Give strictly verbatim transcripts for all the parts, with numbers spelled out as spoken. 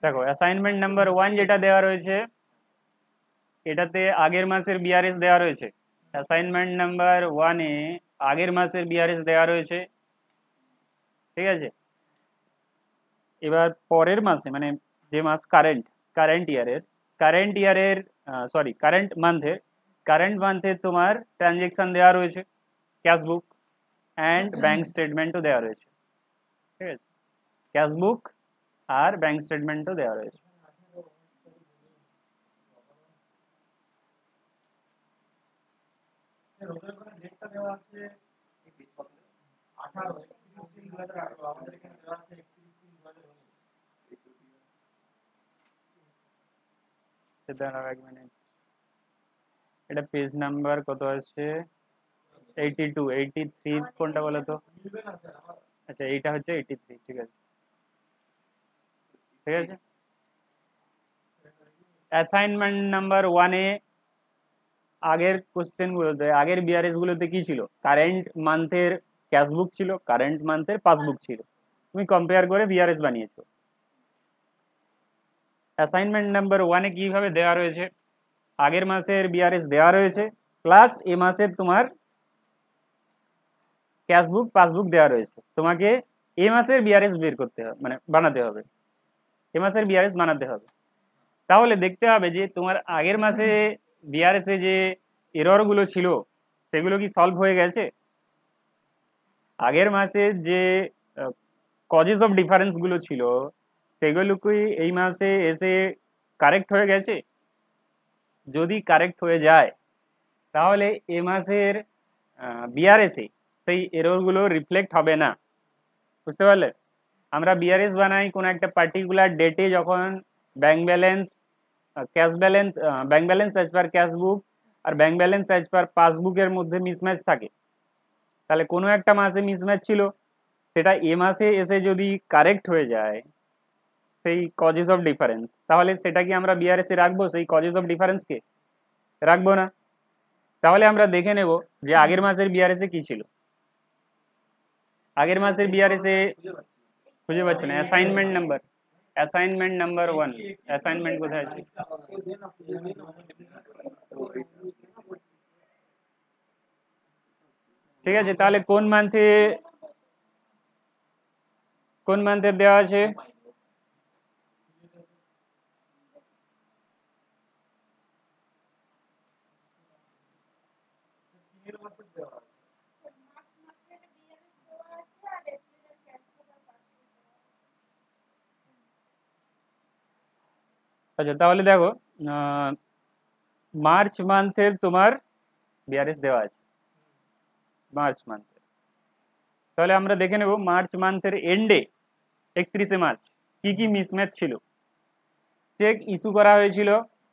দেখো assignment number one যেটা দেওয়া রয়েছে এটাতে আগের মাসের বিআরএস দেওয়া রয়েছে। অ্যাসাইনমেন্ট নাম্বার ওয়ানে আগের মাসের বিআরএস দেওয়া রয়েছে, ঠিক আছে। এবার পরের মাসে মানে যে মাস কারেন্ট কারেন্ট ইয়ারের কারেন্ট ইয়ারের সরি কারেন্ট মান্থের কারেন্ট মান্থের তোমার ট্রানজেকশন দেওয়া রয়েছে, ক্যাশবুক অ্যান্ড ব্যাংক স্টেটমেন্টও দেওয়া রয়েছে, ঠিক আছে। ক্যাশবুক আর ব্যাংক স্টেটমেন্টও দেওয়া রয়েছে। দাঁড়াও এক মিনিট, এটা পেজ নাম্বার কত আছে? এইটি টু এইটি থ্রি কোনটা বলো তো? আচ্ছা এইটা হচ্ছে এইটি থ্রি, ঠিক আছে ঠিক আছে। অ্যাসাইনমেন্ট নাম্বার ওয়ানে আগের কোশ্চেনগুলোতে আগের বিআরএস গুলোতে কি ছিল? কারেন্ট মান্থের ক্যাশবুক ছিল, কারেন্ট মান্থের পাসবুক ছিল, তুমি কম্পেয়ার করে বিআরএস বানিয়েছো। অ্যাসাইনমেন্ট নাম্বার ওয়ানে কিভাবে দেওয়া রয়েছে? আগের মাসের বিআরএস দেওয়া রয়েছে প্লাস এ মাসের তোমার ক্যাশবুক পাসবুক দেওয়া রয়েছে। তোমাকে এ মাসের বিআরএস বের করতে হবে, মানে বানাতে হবে, এ মাসের বিআরএস বানাতে হবে। তাহলে দেখতে হবে যে তোমার আগের মাসে বিআরএস এ যে এরর গুলো ছিল সেগুলো কি সলভ হয়ে গেছে? আগের মাসে যে কজেস অফ ডিফারেন্স গুলো ছিল সেগুলো কি এই মাসে এসে কারেক্ট হয়ে গেছে? যদি কারেক্ট হয়ে যায় তাহলে এ মাসের বিআরএস এ সেই এরর গুলো রিফ্লেক্ট হবে না, বুঝতে পারলে? আমরা বিআরএস বানাই কোনো একটা পার্টিকুলার ডেটে, যখন bank balance cash balance bank balance as per cashbook আর ব্যাংক ব্যালেন্স অ্যাজ পার পাসবুকের মধ্যে মিসম্যাচ থাকে। তাহলে কোনো একটা মাসে মিসম্যাচ ছিল, সেটা এ মাসে এসে যদি কারেক্ট হয়ে যায় সেই কজেস অফ ডিফারেন্স, তাহলে সেটা কি আমরা বিআরএস এ রাখবো? সেই কজেস অফ ডিফারেন্সকে রাখবো না। তাহলে আমরা দেখে নেব যে আগের মাসের বিআরএস এ কি ছিল। আগের মাসের বিআরএস এ খুঁজে পাচ্ছ না? Assignment number assignment number one assignment কোথায় আছে? ঠিক আছে, তাহলে কোন মান্থে কোন মান্থের দেওয়া আছে? আচ্ছা তাহলে দেখো মার্চ মান্থের তোমার বিআরএস দেওয়া আছে, মার্চ মান্থে। তাহলে আমরা দেখে নেব মার্চ মান্থের এন্ডে একত্রিশে মার্চ কি কি মিসম্যাচ ছিল। চেক ইস্যু করা হয়েছিল,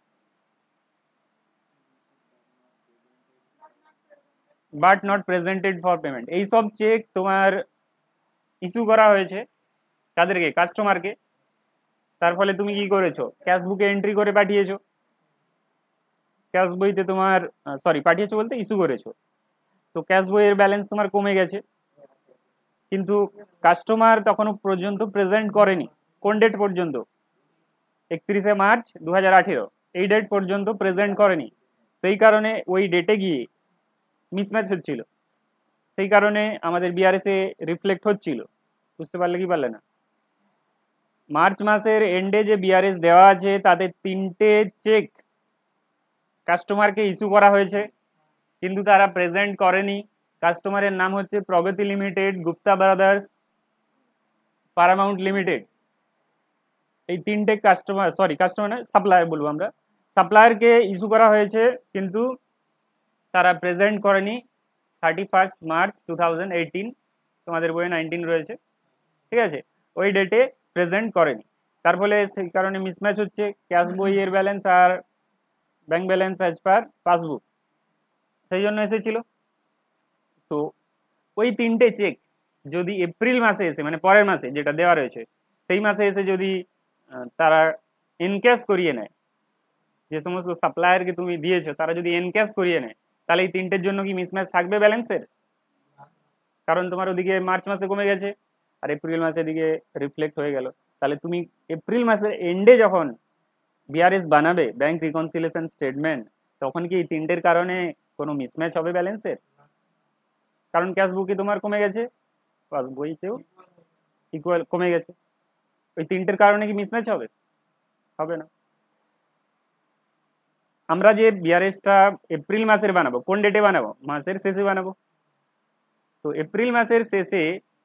but not presented for payment, এই সব চেক তোমার ইস্যু করা হয়েছে তাদেরকে, কাস্টমারকে। তার ফলে তুমি কি করেছো? ক্যাশবুকে এন্ট্রি করে পাঠিয়েছো, ক্যাশ বইতে তোমার সরি পাঠিয়েছো বলতে ইস্যু করেছো, তো ক্যাশ বইয়ের ব্যালেন্স তোমার কমে গেছে, কিন্তু কাস্টমার তখনও পর্যন্ত প্রেজেন্ট করেনি। কোন ডেট পর্যন্ত? একত্রিশে মার্চ দু হাজার আঠেরো, এই ডেট পর্যন্ত প্রেজেন্ট করেনি। সেই কারণে ওই ডেটে গিয়ে মিসম্যাচ হচ্ছিল, সেই কারণে আমাদের বিআরএস এ রিফ্লেক্ট হচ্ছিল। বুঝতে পারলে কি পারলে না? মার্চ মাসের এন্ডে যে বিআরএস দেওয়া আছে তাতে তিনটে চেক কাস্টমারকে ইস্যু করা হয়েছে, কিন্তু তারা প্রেজেন্ট করেনি। কাস্টমারের নাম হচ্ছে Pragati limited, Gupta brothers, Paramount limited. এই তিনটে কাস্টমার সরি কাস্টমার না সাপ্লায়ার বলবো আমরা, সাপ্লায়ারকে ইস্যু করা হয়েছে কিন্তু তারা প্রেজেন্ট করেনি thirty first March two thousand eighteen, তোমাদের বইয়ে নাইনটিন রয়েছে, ঠিক আছে, ওই ডেটে প্রেজেন্ট করেনি। তার ফলে সেই কারণে মিসম্যাচ হচ্ছে ক্যাশ বইয়ের ব্যালেন্স আর bank balance as per passbook, সেই জন্য এসেছিল। তো ওই তিনটে চেক যদি এপ্রিল মাসে এসে মানে পরের মাসে যেটা দেওয়া রয়েছে সেই মাসে এসে যদি তারা এনক্যাশ করিয়ে নেয়, যে সমস্ত সাপ্লায়ারকে তুমি দিয়েছো তারা যদি এনক্যাশ করিয়ে নেয়, তাহলে এই তিনটের জন্য কি মিসম্যাচ থাকবে ব্যালেন্সের? কারণ তোমার ওদিকে মার্চ মাসে কমে গেছে আর এপ্রিল মাসের দিকে রিফ্লেক্ট হয়ে গেল। তাহলে তুমি এপ্রিল মাসের এন্ডে যখন বিআরএস বানাবে, ব্যাংক রিকনসিলিয়েশন স্টেটমেন্ট, তখন কি এই তিনটের কারণে কোনো মিসম্যাচ হবে ব্যালেন্সের? কারণ ক্যাশ বুকে তোমার কমে গেছে, পাসবইতেও ইকুয়াল কমে গেছে, ওই তিনটের কারণে কি মিসম্যাচ হবে? হবে না। আমরা যে বিআরএসটা এপ্রিল মাসের বানাবো, কোন ডেটে বানাবো? মাসের শেষে বানাবো। তো এপ্রিল মাসের শেষে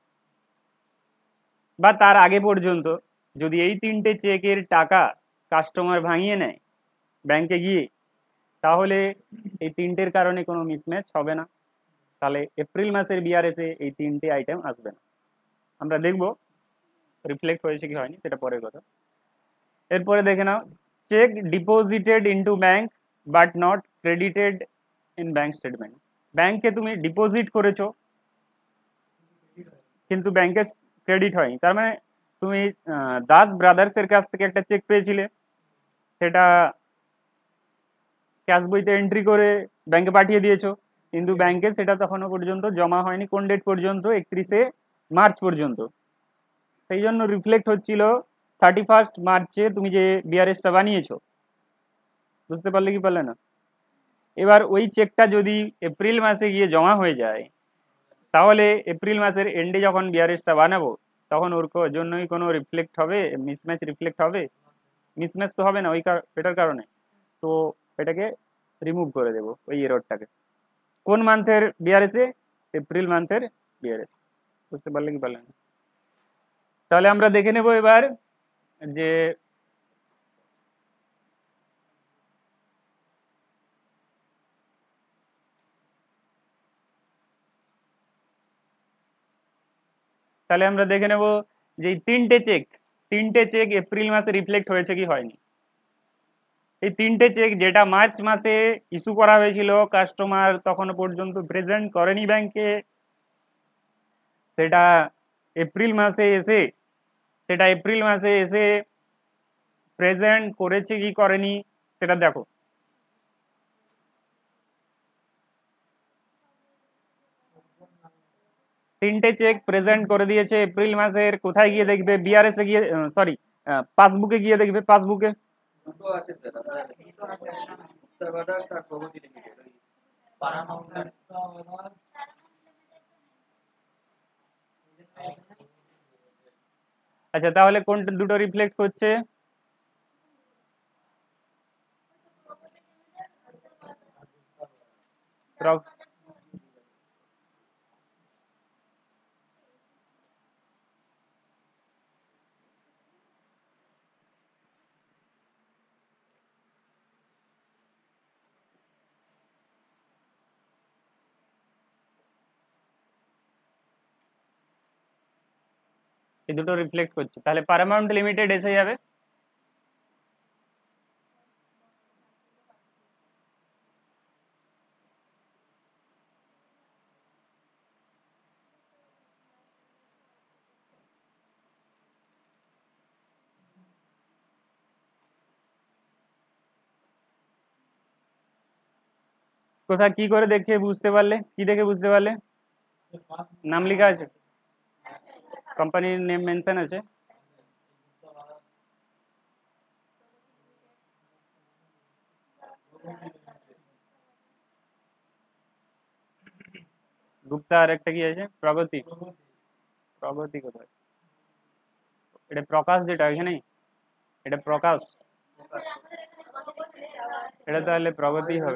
বা তার আগে পর্যন্ত যদি এই তিনটে চেকের টাকা কাস্টমার ভাঙিয়ে নেয় ব্যাংকে গিয়ে, তাহলে এই তিনটের কারণে কোনো মিসম্যাচ হবে না। তাহলে এপ্রিল মাসের বিআরএসে এই তিনটে আইটেম আসবে না। আমরা দেখব রিফ্লেক্ট হয়েছে কি হয়নি, সেটা পরের কথা। এরপরে দেখে নাও, cheque deposited into bank but not credited in bank statement. ব্যাংকে তুমি ডিপোজিট করেছো কিন্তু ব্যাংকে ক্রেডিট হয়নি, তার মানে তুমি দাস ব্রাদার্স এর কাছ থেকে একটা চেক পেয়েছিলে, সেটা ক্যাশ বইতে এন্ট্রি করে ব্যাংকে পাঠিয়ে দিয়েছো, কিন্তু ব্যাংকে সেটা তখনও পর্যন্ত জমা হয়নি। কোন ডেট পর্যন্ত? একত্রিশে মার্চ পর্যন্ত। সেই জন্য রিফ্লেক্ট হচ্ছিল থার্টি ফার্স্ট মার্চে তুমি যে বিআরএসটা বানিয়েছো। বুঝতে পারলে কি পারলে না? এবার ওই চেকটা যদি এপ্রিল মাসে গিয়ে জমা হয়ে যায়, তাহলে এপ্রিল মাসের এন্ডে যখন বিআরএসটা বানাবো, তখন ওর জন্যই কোনো রিফ্লেক্ট হবে, মিসম্যাচ রিফ্লেক্ট হবে? মিসম্যাচ তো হবে না ওই এটার কারণে। তো এটাকে রিমুভ করে দেবো, ওই এররটাকে। কোন মান্থের বিআরএসে? এপ্রিল মান্থের বিআরএস। বুঝতে পারলে কি পারলে না? তাহলে আমরা দেখে নেব এবার যে তাহলে আমরা দেখে নেব যে তিনটে চেক তিনটে চেক এপ্রিল মাসে রিফ্লেক্ট হয়েছে কি হয়নি। এই তিনটে চেক যেটা মার্চ মাসে ইস্যু করা হয়েছিল, কাস্টমার তখন পর্যন্ত প্রেজেন্ট করেনি ব্যাংকে, সেটা এপ্রিল মাসে এসে সেটা এপ্রিল মাসে এসে প্রেজেন্ট করেছে কি করেনি সেটা দেখো। তিনটে চেক প্রেজেন্ট করে দিয়েছে এপ্রিল মাসের। কোথায় গিয়ে দেখবে? বিআরএস এ গিয়ে, সরি পাসবুকে গিয়ে দেখবে। পাসবুকে দুটো আছে স্যার, আপনার উত্তর ব্রাদার্স আর প্রগতি লিমিটেড। ওই আচ্ছা, তাহলে কোনটা দুটো রিফ্লেক্ট করছে? এই দুটো রিফ্লেক্ট করছে, তাহলে প্যারামাউন্ট লিমিটেড এসে যাবে। কোথায় কি করে দেখে বুঝতে পারলে? কি দেখে বুঝতে পারলে? নাম লেখা আছে, কোম্পানির নেম মেনশন আছে। গুপ্তা আর একটা কি আছে? প্রগতি। প্রগতি কোথায়? এটা প্রকাশ, যেটা এখানে এটা প্রকাশ, এটা তাহলে প্রগতি হবে।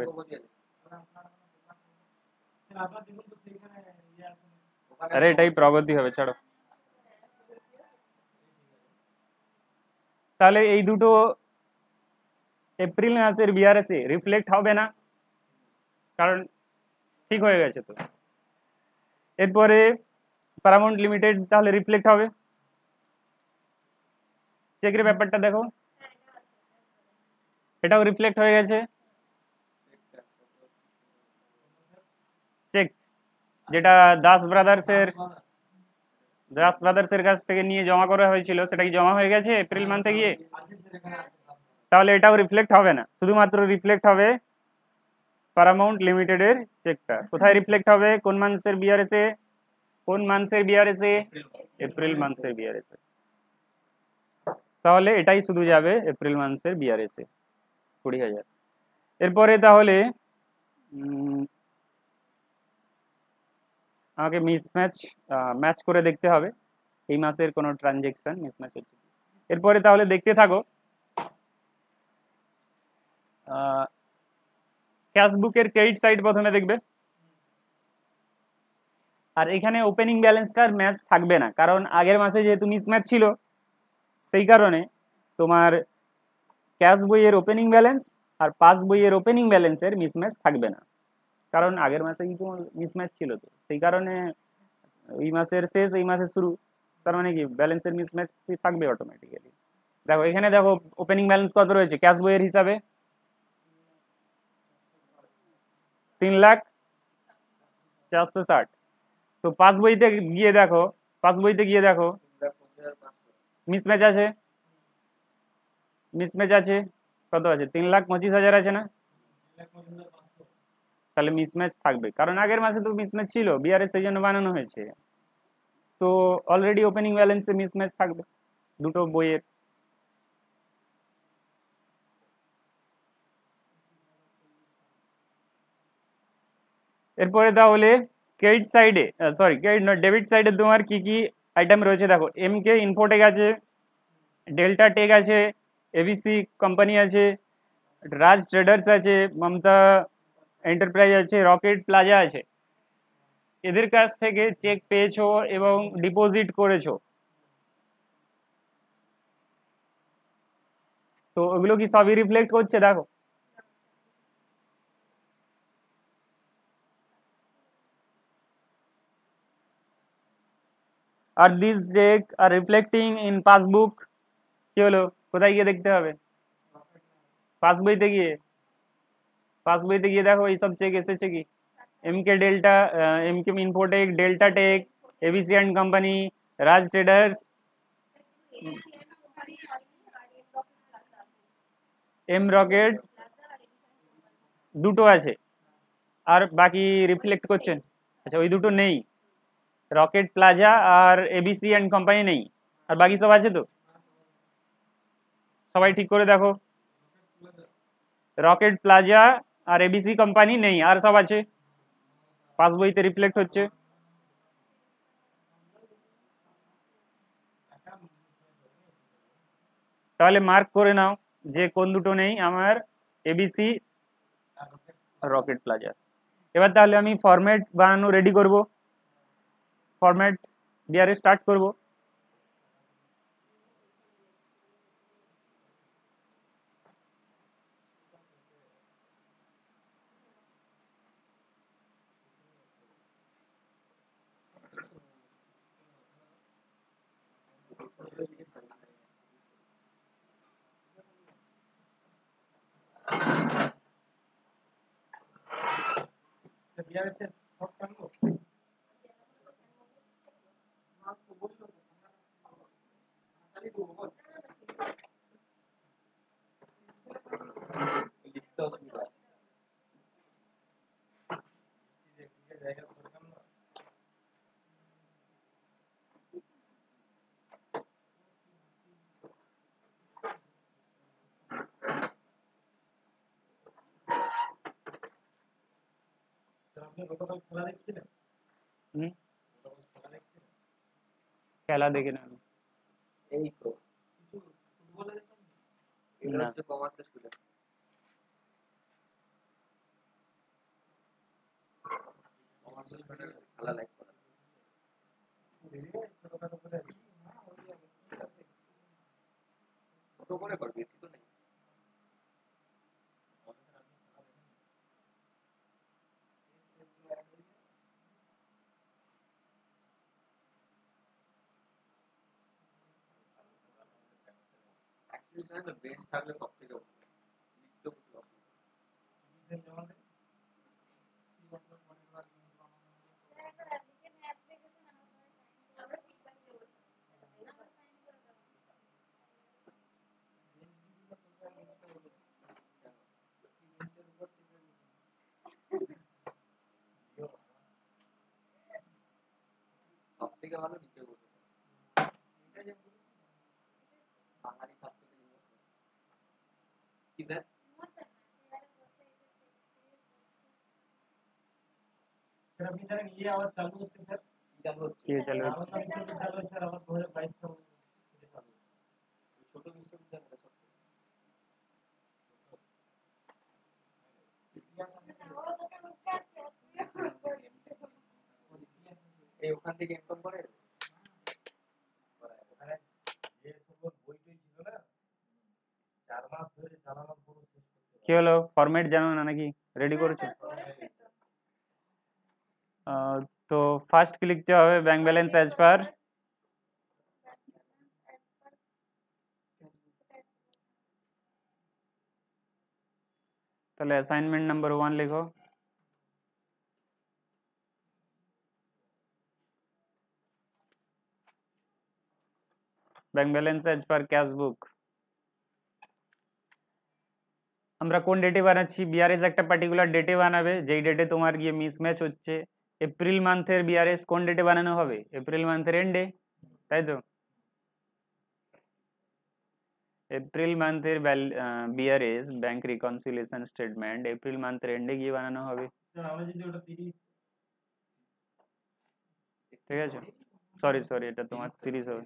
আরে এটাই প্রগতি হবে, ছাড়ো। তাহলে এই দুটো এপ্রিল মাসের বিআরএসে রিফ্লেক্ট হবে না, কারণ ঠিক হয়ে গেছে। তো এরপরে প্যারামাউন্ট লিমিটেড তাহলে রিফ্লেক্ট হবে। চেকের ব্যাপারটা দেখো, এটাও রিফ্লেক্ট হয়ে গেছে। চেক যেটা দাস ব্রাদার্সের দাস ব্রাদার্সের কাছ থেকে নিয়ে জমা করা হয়েছিল, সেটা কি জমা হয়ে গেছে এপ্রিল মান্থে গিয়ে? তাহলে এটাও রিফ্লেক্ট হবে না, শুধুমাত্র রিফ্লেক্ট হবে প্যারামাউন্ট লিমিটেডের চেকটা। কোথায় রিফ্লেক্ট হবে? কোন মান্থের বিআরএসে? কোন মান্থের বিআরএসে? এপ্রিল মান্থের বিআরএসে। তাহলে এটাই শুধু যাবে এপ্রিল মাসের বিআরএসে কুড়ি হাজার। এরপরে তাহলে উম, আমাকে মিসম্যাচ ম্যাচ করে দেখতে হবে এই মাসের কোনো ট্রানজেকশন মিসম্যাচ হচ্ছে। এরপরে তাহলে দেখতে থাকো, ক্যাশবুকের ক্রেডিট সাইড প্রথমে দেখবে। আর এখানে ওপেনিং ব্যালেন্সটার ম্যাচ থাকবে না, কারণ আগের মাসে যেহেতু মিসম্যাচ ছিল সেই কারণে তোমার ক্যাশ বইয়ের ওপেনিং ব্যালেন্স আর পাস বইয়ের ওপেনিং ব্যালেন্সের মিসম্যাচ থাকবে না, কারণ আগের মাসে কিন্তু মিসম্যাচ ছিল, তো সেই কারণে এই মাসের শেষ এই মাসের শুরু, তার মানে কি ব্যালেন্সের মিসম্যাচ থাকবে অটোমেটিক্যালি। দেখো এখানে দেখো ওপেনিং ব্যালেন্স কত রয়েছে ক্যাশ বইয়ের হিসাবে, তিন লাখ চারশো ষাট। তো পাস বইতে গিয়ে দেখো, পাস বইতে গিয়ে দেখো মিসম্যাচ আছে, মিসম্যাচ আছে কত আছে, তিন লাখ পঁচিশ হাজার আছে না, তাহলে মিসম্যাচ থাকবে, কারণ আগের মাসে তো মিসম্যাচ ছিল, বিআরএস সেই জন্য বানানো হয়েছে, তো অলরেডি ওপেনিং ব্যালেন্সে মিসম্যাচ থাকবে দুটো বইয়ের। এরপরে তাহলে ক্রেডিট সাইডে, সরি ক্রেডিট নয় ডেবিট সাইডে তোমার কি কি আইটেম রয়েছে দেখো, এম কে ইনফোটেক আছে, ডেল্টা টেক আছে, এবিসি কোম্পানি আছে, রাজ ট্রেডার্স আছে, মমতা এন্টারপ্রাইজ আছে, রকেট প্লাজা আছে। এদের কাছ থেকে চেক পেয়েছো এবং ডিপোজিট করেছো, তো ওগুলো কি সবই রিফ্লেক্ট করছে দেখো। আর this cheque are reflecting in passbook, কি হলো কোথায় গিয়ে দেখতে হবে, পাস বইতে গিয়ে, পাস বইতে গিয়ে দেখো এইসব চেক এসেছে কি, M K Delta, M K Infotech, Delta Tech, ABC and company, Raj Traders, M Rocket দুটো আছে, আর বাকি রিফ্লেক্ট করছেন, আচ্ছা ওই দুটো নেই, রকেট প্লাজা আর এবিসি অ্যান্ড কোম্পানি নেই, আর বাকি সব আছে তো, সবাই ঠিক করে দেখো, রকেট প্লাজা আর এবিসি কোম্পানি নেই, আর সব আছে, পাস বইতে রিফ্লেক্ট হচ্ছে। তাহলে মার্ক করে নাও যে কোন দুটো নেই আমার, এবিসি, রকেট প্লাজা। এবার তাহলে আমি ফরম্যাট বানানো রেডি করব, ফরম্যাট বিআরএ স্টার্ট করব। খেলা দেখে না এই তো এগুলো হচ্ছে কমার্সের স্টুডেন্ট, কমার্সের স্টুডেন্ট খেলা লাইক করে ছোট করে কর, বেশি তো নেই। বেঞ্চ থাকলে সব থেকে সব থেকে ভালো নিচে বসে বাঙালি স্যার আপনি জানেন ইয়ে আবার চালু হচ্ছে স্যার চালু হচ্ছে কি চালু হচ্ছে? নালন্দা বিশ্ববিদ্যালয় স্যার আবার দু হাজার বাইশ সাল থেকে চালু হচ্ছে। ছোট বিশ্ববিদ্যালয় সব এই ওখান থেকে ইনকাম করে ওখানে যে সকল বই টই ছিল না চার মাস ধরে চালানো পুরো শেষ করতে কি হলো, ফরম্যাট জানো না নাকি, রেডি করেছো? আহ, তো ফার্স্ট কি লিখতে হবে, ব্যাংক ব্যালেন্স অ্যাজ পার তাহলে অ্যাসাইনমেন্ট নাম্বার ওয়ান লিখো। Bank balance as per cash book. আমরা কোন ডেটে বানাচ্ছি, বিআরএস একটা পার্টিকুলার ডেটে বানাবে, যেই ডেটে তোমার গিয়ে মিসম্যাচ হচ্ছে। এপ্রিল মান্থের বিআরএস কোন ডেটে বানানো হবে, এপ্রিল মান্থের এন্ডে, তাই তো? এপ্রিল মান্থের BRS bank reconciliation statement April মান্থের এন্ডে গিয়ে বানানো হবে, স্যার আমরা যদি ওটা তিরিশ ঠিক আছে? সরি সরি এটা তোমার তিরিশ হবে।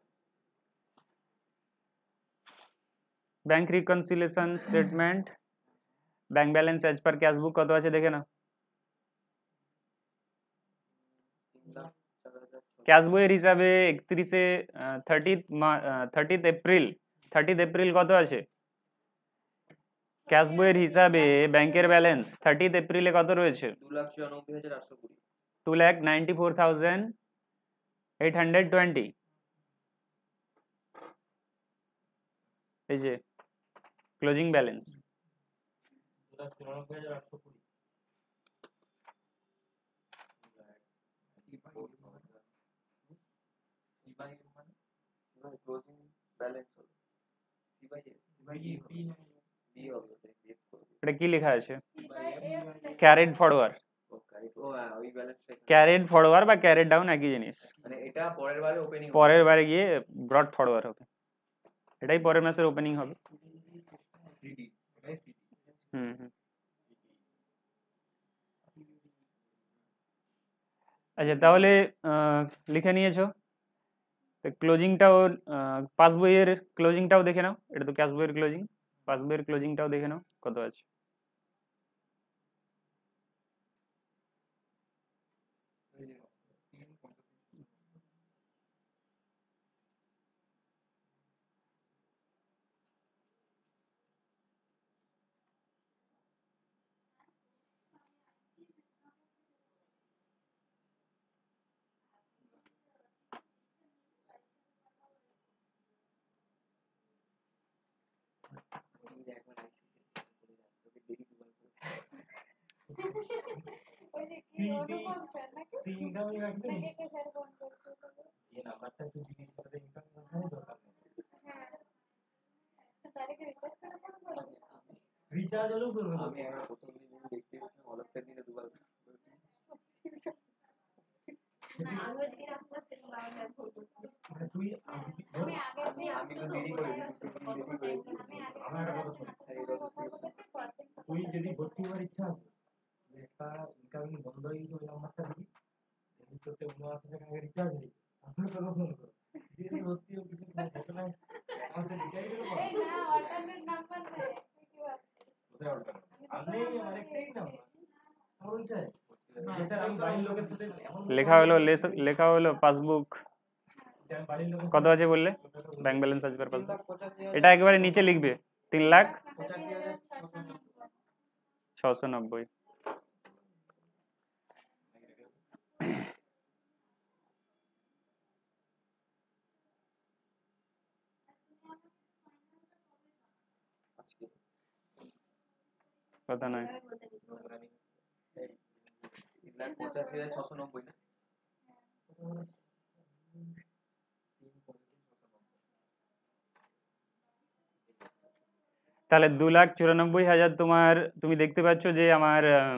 Bank reconciliation statement bank balance as per cash book কত আছে দেখে নাও। ক্যাশ বইয়ের হিসাবে একত্রিশে thirtieth thirtieth April thirtieth April কত আছে? ক্যাশ বইয়ের হিসাবে ব্যাংকের ব্যালেন্স থার্টিথ এপ্রিলে কত রয়েছে? দু লাখ চুরানব্বই হাজার আটশো কুড়ি two lakh ninety four thousand eight hundred twenty. এই যে ক্লোজিং ব্যালেন্স। দু লাখ চুরানব্বই হাজার আটশো কুড়ি ক্লোজিং ব্যালেন্স হবে বিইপি না বি হবে এটা কি লেখা আছে? ক্যারিড ফরওয়ার্ড, ও হ্যাঁ ওই ব্যালেন্সটা ক্যারিড ফরওয়ার্ড বা ক্যারিড ডাউন একই জিনিস। মানে এটা পরের বারে ওপেনিং পরের বারে গিয়ে ব্রড ফরওয়ার্ড হবে, এটাই পরের মাসের ওপেনিং হবে। সিডি এটাই সিডি হুম হুম আচ্ছা তাহলে আহ, লিখে নিয়েছো ক্লোজিংটাও, পাসবইয়ের ক্লোজিংটাও দেখে নাও, এটা তো ক্যাশ বইয়ের ক্লোজিং, পাসবইয়ের ক্লোজিংটাও দেখে নাও কত আছে। তিনটা ওই রাখবেন এই নাম্বারটা একটু জিজ্ঞেস করে ইনকাম করতে দরকার নেই রিচার্জ হলেও করবে আমি একবার প্রথম দিন দেখতে এসেছিলাম অলক্সের দিনে দুবার তুই আসবি আমি তো দেরি করে দেরি করে আমার একটা কথা শোন তুই যদি ভর্তি হওয়ার ইচ্ছা আছে একটা ইনকামিং বন্ধ হয়ে গেছে ওই নাম্বারটা দিবি দেখবি তোতে উনআশি টাকা আগে রিচার্জ নেই তারপরে তোকে ফোন করো যদি ভর্তি হয়ে কিছু ঘটনা এক মাসে রিচার্জ করে এই না অল্টারনেট নাম্বার নেই কোথায় অল্টার আমি আরেকটাই নাম্বার ওইটাই স্যার আমি বাড়ির লোকের সাথে এমন লেখা হলো লেস- লেখা হলো পাসবুক আমি বাড়ির লোকের কত আছে বললে, ব্যাংক ব্যালেন্স আছে পার পাসবুক, পঁচাশি এটা একেবারে নিচে লিখবে তিন লাখ পঁচাশি হাজার ছশো নব্বই। আজকে কথা নয়, তিন লাখ পঁচাশি হাজার ছশো নব্বই না তাহলে দু লাখ চুরানব্বই হাজার তোমার, তুমি দেখতে পাচ্ছ যে আমার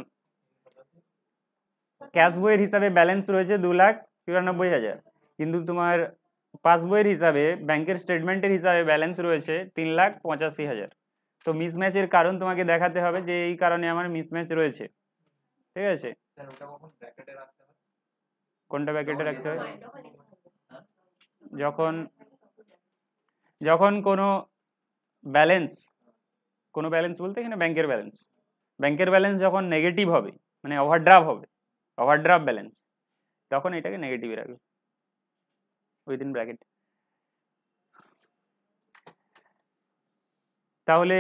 ক্যাশ বইয়ের হিসাবে ব্যালেন্স রয়েছে দু লাখ চুরানব্বই হাজার, কিন্তু তোমার পাসবইয়ের হিসাবে ব্যাংকের স্টেটমেন্টের হিসাবে ব্যালেন্স রয়েছে তিন লাখ পঁচাশি হাজার। তো মিসম্যাচের কারণ তোমাকে দেখাতে হবে যে এই কারণে আমার মিসম্যাচ রয়েছে, ঠিক আছে? স্যার ওটা কখন ব্র্যাকেটে রাখতে হবে? কোনটা ব্র্যাকেটে রাখতে হয়? হ্যাঁ? যখন যখন কোনো ব্যালেন্স, কোনো ব্যালেন্স বলতে এখানে ব্যাংকের ব্যালেন্স, ব্যাংকের ব্যালেন্স যখন নেগেটিভ হবে মানে ওভারড্রাফ হবে, ওভারড্রাফট ব্যালেন্স, তখন এটাকে নেগেটিভে রাখবে উইদিন ব্র্যাকেট। তাহলে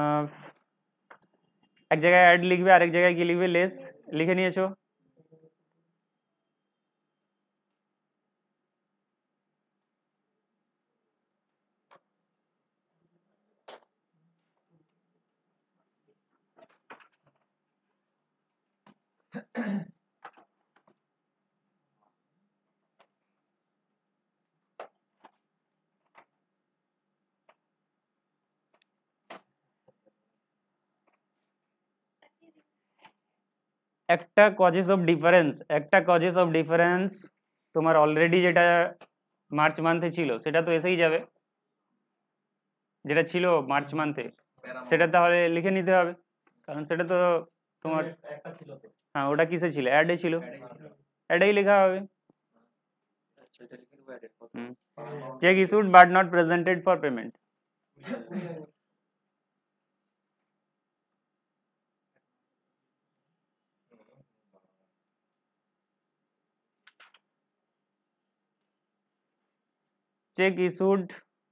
এক জায়গায় অ্যাড লিখবে, আরেক জায়গায় কি লিখবে? লেস লিখে নিয়েছো। একটা কজেস অফ ডিফারেন্স, একটা কজেস অফ ডিফারেন্স তোমার অলরেডি যেটা মার্চ মান্থে ছিল সেটা তো এসেই যাবে, যেটা ছিল মার্চ মান্থে সেটা তাহলে লিখে নিতে হবে, কারণ সেটা তো তোমার একটা ছিল তো। হ্যাঁ ওটা কিসে ছিল? অ্যাডে ছিল, Add এ ছিল। অ্যাডেই লেখা হবে। আচ্ছা এটা লিখে দেবো add কত? Cheque issued but not presented for payment. check issued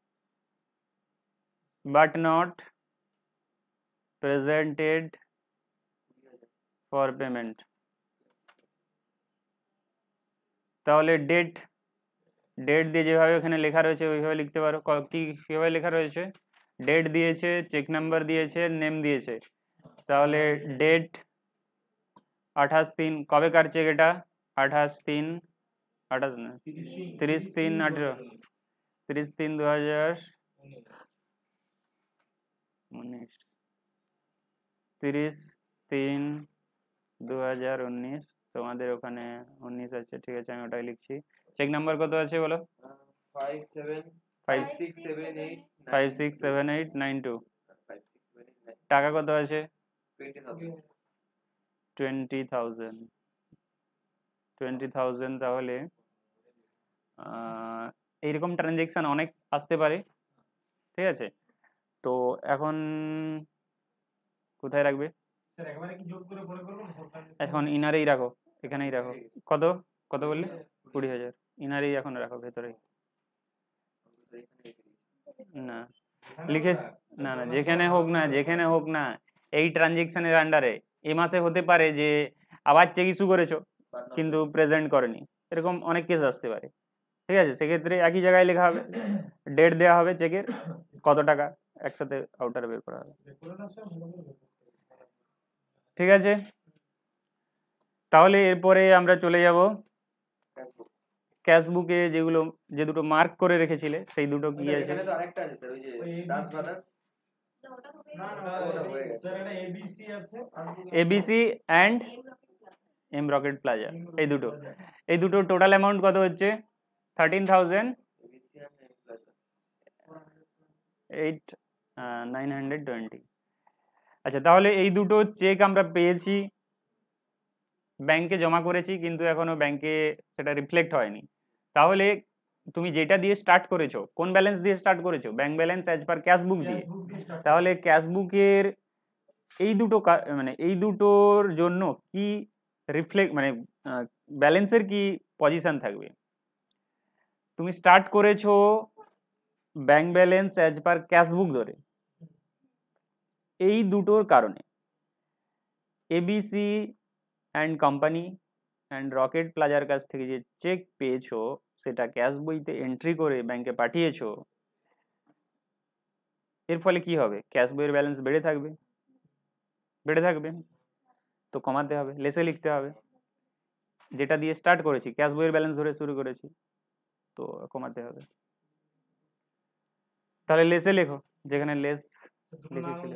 but not presented for payment। তাহলে ডেট, ডেট দিয়ে যেভাবে এখানে লেখা রয়েছে ওইভাবে লিখতে পারো। ক- কি কিভাবে লেখা রয়েছে? ডেট দিয়েছে, চেক নাম্বার দিয়েছে, নেম দিয়েছে। তাহলে ডেট আঠাশ তিন, কবেকার চেক এটা? আঠাশ তিন, আঠাশ না তিরিশ তিন আঠেরো, তিরিশ তিন দু হাজার উনিশ, তিরিশ তিন দু হাজার উনিশ, তোমাদের ওখানে উনিশ আছে, ঠিক আছে আমি ওটাই লিখছি। চেক নাম্বার কত আছে বলো? Five seven five six seven eight five six seven eight nine two. Five six seven eight nine টাকা কত আছে? Twenty thousand. Twenty thousand, twenty thousand. তাহলে এইরকম ট্রানজেকশন অনেক আসতে পারে, ঠিক আছে। তো এখন কোথায় রাখবে? স্যার একবারে কি যোগ করে পরে করব না স্যার? এখন ইনারেই রাখো, এখানেই রাখো। কত কত বললে? কুড়ি হাজার। ইনারেই এখন রাখো ভেতরেই। না লিখে, না না যেখানে হোক না, যেখানে হোক না, এই ট্রানজেকশনের আন্ডারে এ মাসে হতে পারে যে আবার চেক ইস্যু করেছো কিন্তু প্রেজেন্ট করেনি, এরকম অনেক কেস আসতে পারে, ঠিক আছে। সেক্ষেত্রে একই জায়গায় লেখা হবে, ডেট দেওয়া হবে, চেকের কত টাকা, একসাথে আউটার বের করা হবে, ঠিক আছে। তাহলে এরপরে আমরা চলে যাব ক্যাশ বুকে, যেগুলো যে দুটো মার্ক করে রেখেছিলে সেই দুটো কি আছে? এখানে তো আরেকটা আছে স্যার, ওই যে দাস ব্রাদার্স। না না স্যার এটা এবিসি আছে, ABC and M Rocket Plaza, এই দুটো, এই দুটো টোটাল অ্যামাউন্ট কত হচ্ছে? Thirteen thousand eight nine hundred twenty. আচ্ছা তাহলে এই দুটো চেক আমরা পেয়েছি, ব্যাংকে জমা করেছি, কিন্তু এখনো ব্যাংকে সেটা রিফ্লেক্ট হয়নি। তাহলে তুমি যেটা দিয়ে স্টার্ট করেছো, কোন ব্যালেন্স দিয়ে স্টার্ট করেছো? Bank balance as per cash book দিয়ে। তাহলে ক্যাশ বুকের এই দুটো কা- মানে এই দুটোর জন্য কি রিফ্লেক্ট মানে ব্যালেন্সের কি পজিশন থাকবে? তুমি স্টার্ট করেছো bank balance as per cash book ধরে, এই দুটোর কারণে ABC and company and Rocket প্লাজার কাছ থেকে যে চেক পেয়েছো সেটা ক্যাশ বইতে এন্ট্রি করে ব্যাংকে পাঠিয়েছো, এর ফলে কি হবে? ক্যাশ বইয়ের ব্যালেন্স বেড়ে থাকবে, বেড়ে থাকবে, তো কমাতে হবে, লেসে লিখতে হবে। যেটা দিয়ে স্টার্ট করেছি, ক্যাশ বইয়ের ব্যালেন্স ধরে শুরু করেছি, তো কমাতে হবে। তাহলে লেসে লেখো, যেখানে লেস লিখেছিলে।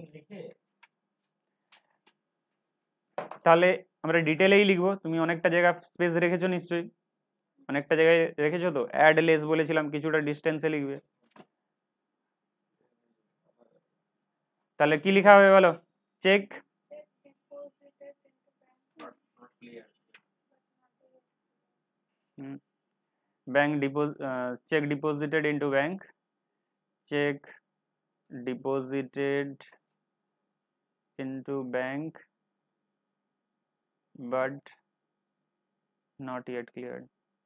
তাহলে আমরা ডিটেলেই লিখবো, তুমি অনেকটা জায়গা স্পেস রেখেছো নিশ্চয়ই, অনেকটা জায়গায় রেখেছো তো। অ্যাড লেস বলেছিলাম, কিছুটা ডিস্টেন্সে লিখবে। তাহলে কি লেখা হবে বলো? Cheque bank deposit cheque deposited into bank, cheque deposited into bank but not yet cleared.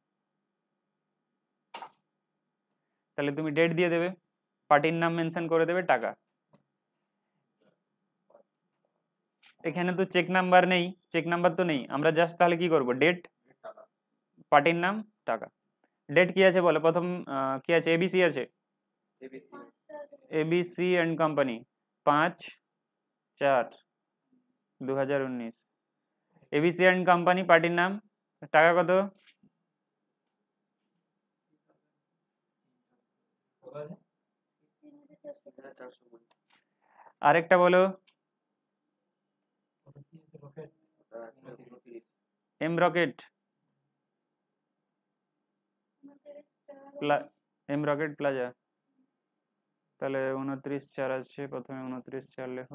তাহলে তুমি ডেট দিয়ে দেবে, পার্টির নাম মেনশন করে দেবে, টাকা। এখানে তো চেক নাম্বার নেই, চেক নাম্বার তো নেই, আমরা জাস্ট তাহলে কি করব, ডেট, পার্টির নাম, টাকা। ডেট কি আছে বলো প্রথম, কি আছে, এবিসি আছে, এবিসি এন্ড কোম্পানি, পাঁচ চার দু হাজার উনিশ, এবিসি এন্ড কোম্পানি, পার্টির নাম, টাকা কত, আরেকটা বলো, M Rocket, M Rocket Plaza, তাহলে উনত্রিশ চার আছে, প্রথমে উনত্রিশ চার লেখো,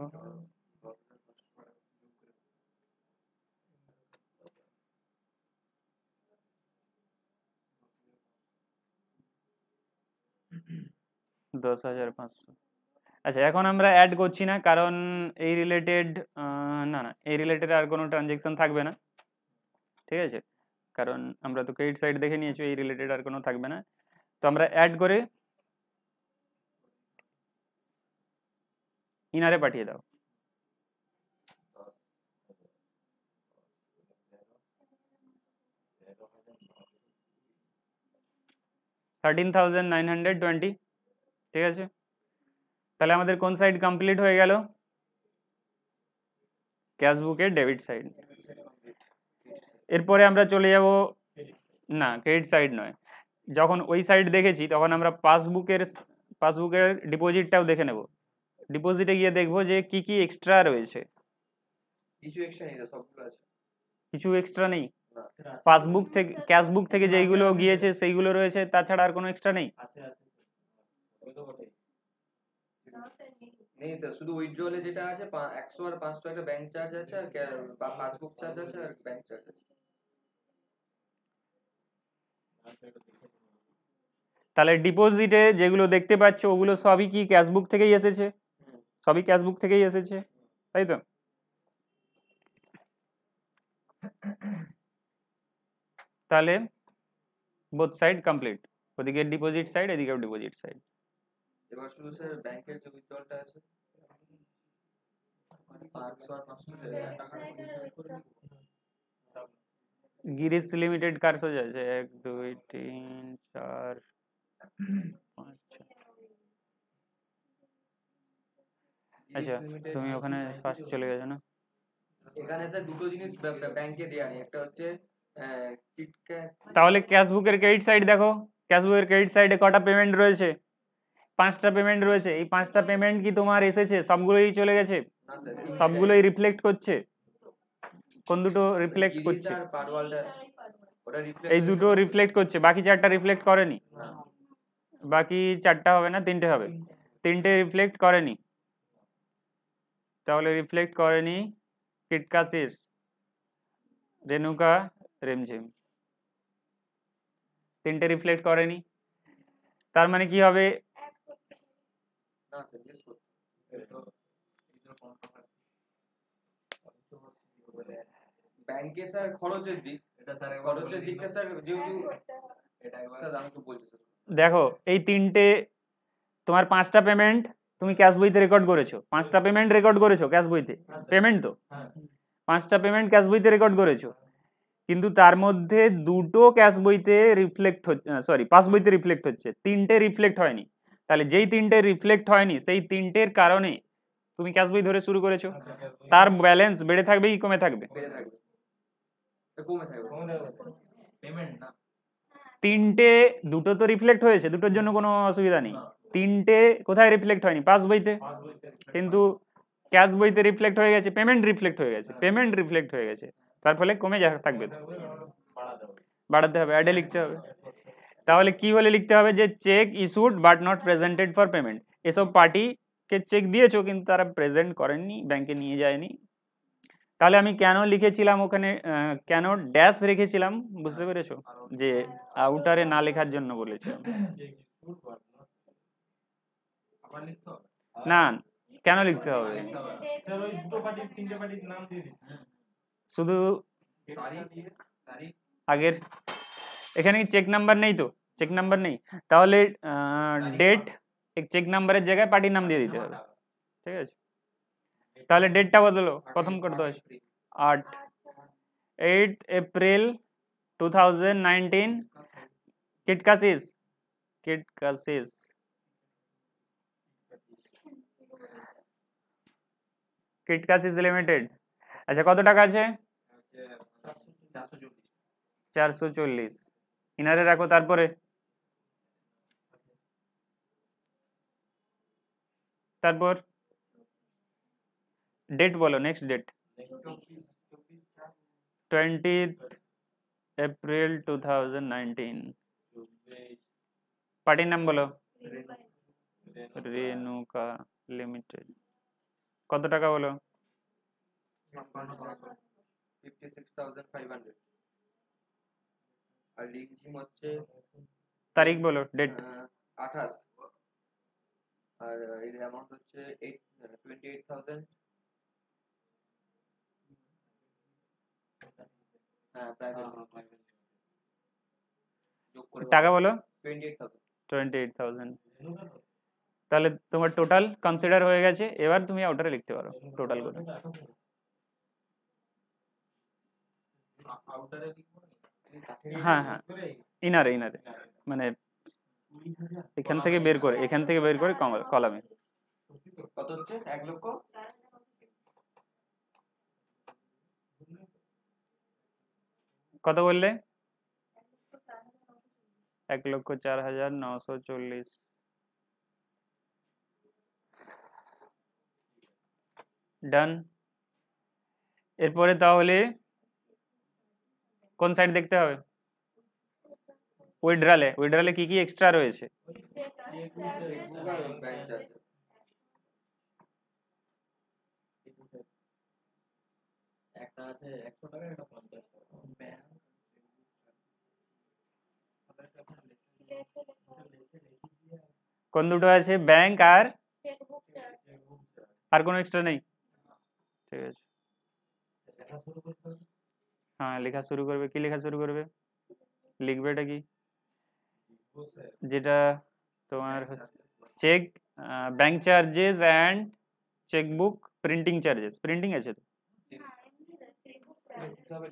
দশ হাজার পাঁচশো। আচ্ছা এখন আমরা অ্যাড করছি না, কারণ এই রিলেটেড না না এই রিলেটেড আর কোনো ট্রানজেকশন থাকবে না, ঠিক আছে, কারণ আমরা তো ক্রেডিট সাইড দেখে নিয়েছি, এই রিলেটেড আর কোনো থাকবে না। তো আমরা অ্যাড করে ইনারে পাঠিয়ে দাও। Thirteen thousand nine hundred twenty, ঠিক আছে। তাহলে আমাদের কোন সাইড কমপ্লিট হয়ে গেল, ক্যাশ বুকের ডেবিট সাইড। এরপরে আমরা চলে যাব, না ক্রেডিট সাইড নয়, যখন ওই সাইড দেখেছি তখন আমরা পাসবুকের পাসবুকের ডিপোজিটটাও দেখে নেব। ডিপোজিটে গিয়ে দেখবো যে কি কি এক্সট্রা রয়েছে, কিছু এক্সট্রা নেই, সবগুলো আছে, কিছু এক্সট্রা নেই, পাসবুক থেকে ক্যাশ বুক থেকে যেইগুলো গিয়েছে সেইগুলো রয়েছে, তাছাড়া আর কোনো এক্সট্রা নেই। নেই স্যার, শুধু উইথড্রলে যেটা আছে একশো আর পাঁচশো একটা ব্যাংক চার্জ আছে, আর পাসবুক চার্জ আছে, আর ব্যাংক চার্জ আছে। তাহলে ডিপোজিটে যেগুলো দেখতে পাচ্ছ ওগুলো সবই কি ক্যাশবুক থেকেই এসেছে, সবই ক্যাশবুক থেকেই এসেছে, তাই তো। তাহলে বোথ সাইড কমপ্লিট, ওদিকে ডিপোজিট সাইড, এদিকেও ডিপোজিট সাইড। এবার শুধু স্যার ব্যাংকের যে উইথড্রলটা আছে পাঁচশো আর পাঁচশো गिरीश लिमिटेड কার সোজা আছে, এক দুই তিন চার পাঁচ ছয়। আচ্ছা তুমি ওখানে ফার্স্ট চলে গেছো না, এখানে স্যার দুটো জিনিস ব্যাংকে দেয়া নেই, একটা হচ্ছে কিটক্যাট। তাহলে ক্যাশবুকের ক্রেডিট সাইড দেখো, ক্যাশবুকের ক্রেডিট সাইডে কটা পেমেন্ট রয়েছে, পাঁচটা পেমেন্ট রয়েছে। এই পাঁচটা পেমেন্ট কি তোমার এসেছে, সবগুলোই চলে গেছে, সবগুলোই রিফ্লেক্ট করছে, কোন দুটো রিফ্লেক্ট করছে, এই দুটো রিফ্লেক্ট করছে, বাকি চারটা রিফ্লেক্ট করেনি, বাকি চারটা হবে না, তিনটে হবে, তিনটে রিফ্লেক্ট করেনি। তাহলে রিফ্লেক্ট করেনি কিটকাসির, রেনুকা, রেমঝিম, তিনটে রিফ্লেক্ট করেনি। তার মানে কি হবে, ব্যাংকে স্যার খরচের দিক, এটা স্যার খরচের দিকটা স্যার যেহেতু এটা স্যার আমি তো বলছি স্যার, দেখো এই তিনটে তোমার পাঁচটা পেমেন্ট তুমি ক্যাশ বইতে রেকর্ড করেছো, পাঁচটা পেমেন্ট রেকর্ড করেছো ক্যাশ বইতে, পেমেন্ট তো পাঁচটা পেমেন্ট ক্যাশ বইতে রেকর্ড করেছো, কিন্তু তার মধ্যে দুটো ক্যাশ বইতে রিফ্লেক্ট হচ্ছে, সরি পাস বইতে রিফ্লেক্ট হচ্ছে, তিনটে রিফ্লেক্ট হয়নি। তাহলে যেই তিনটে রিফ্লেক্ট হয়নি সেই তিনটের কারণে তুমি ক্যাশ বই ধরে শুরু করেছো, তার ব্যালেন্স বেড়ে থাকবে কি কমে থাকবে, তিনটে, দুটো তো রিফ্লেক্ট হয়েছে, দুটোর জন্য কোনো অসুবিধা নেই, তিনটে কোথায় রিফ্লেক্ট হয়নি, পাস বইতে, কিন্তু ক্যাশ বইতে রিফ্লেক্ট হয়ে গেছে, পেমেন্ট রিফ্লেক্ট হয়ে গেছে, পেমেন্ট রিফ্লেক্ট হয়ে গেছে, তার ফলে কমে যা থাকবে, বাড়াতে হবে, অ্যাডে লিখতে হবে। তাহলে কি বলে লিখতে হবে, যে cheque issued but not presented for payment, এসব পার্টিকে চেক দিয়েছো কিন্তু তারা প্রেজেন্ট করেননি, ব্যাংকে নিয়ে যায়নি, তাহলে আমি কেন লিখেছিলাম ওখানে আহ, কেন ড্যাশ রেখেছিলাম বুঝতে পেরেছো যে আউটারে না লেখার জন্য বলেছিলাম আবার লিখতে হবে না কেন লিখতে হবে স্যার ওই দুটো পার্টির তিনটে পার্টির নাম দিয়ে দিচ্ছি শুধু তারিখ তারিখ আগের এখানে চেক নাম্বার নেই তো চেক নাম্বার নেই তাহলে ডেট চেক নাম্বারের জায়গায় পার্টির নাম দিয়ে দিতে হবে ঠিক আছে তাহলে ডেটটা বদলো প্রথম করতে হয় আট eight April two thousand nineteen কিটকাসিস কিটকাসিস কিটকাসিস লিমিটেড আচ্ছা কত টাকা আছে চারশো চল্লিশ ইনারে রাখো তারপরে তারপর ডেট বলো next date twentieth April two thousand nineteen পার্টির নাম বলো রেনুকা লিমিটেড কত টাকা বলো fifty six thousand five hundred আর লিঙ্কিং হচ্ছে তারিখ বলো ডেট আঠাশ আর এর অ্যামাউন্ট হচ্ছে এইট টোয়েন্টি এইট থাউজেন্ড হ্যাঁ প্রায় যোগ করে টাকা বলো twenty eight thousand twenty eight thousand তাহলে তোমার টোটাল কনসিডার হয়ে গেছে এবার তুমি আউটারে লিখতে পারো টোটাল করে আউটারে লিখবো হ্যাঁ হ্যাঁ ইনারে ইনারে মানে এখান থেকে বের করে এখান থেকে বের করে কলামে কত হচ্ছে এক লক্ষ কত বললে এক লক্ষ চার হাজার নশো চল্লিশ ডান এরপরে তাহলে কোন সাইড দেখতে হবে উইথড্রলে উইথড্রলে কি কি এক্সট্রা রয়েছে একটা আছে একশো টাকা একটা পঞ্চাশ টাকা কোন দুটো আছে ব্যাংক আর আর কোনো এক্সট্রা নেই ঠিক আছে হ্যাঁ লেখা শুরু করবে কি লেখা শুরু করবে লিখবে এটা কি যেটা তোমার cheque bank charges and chequebook printing charges printing আছে তো হিসাবে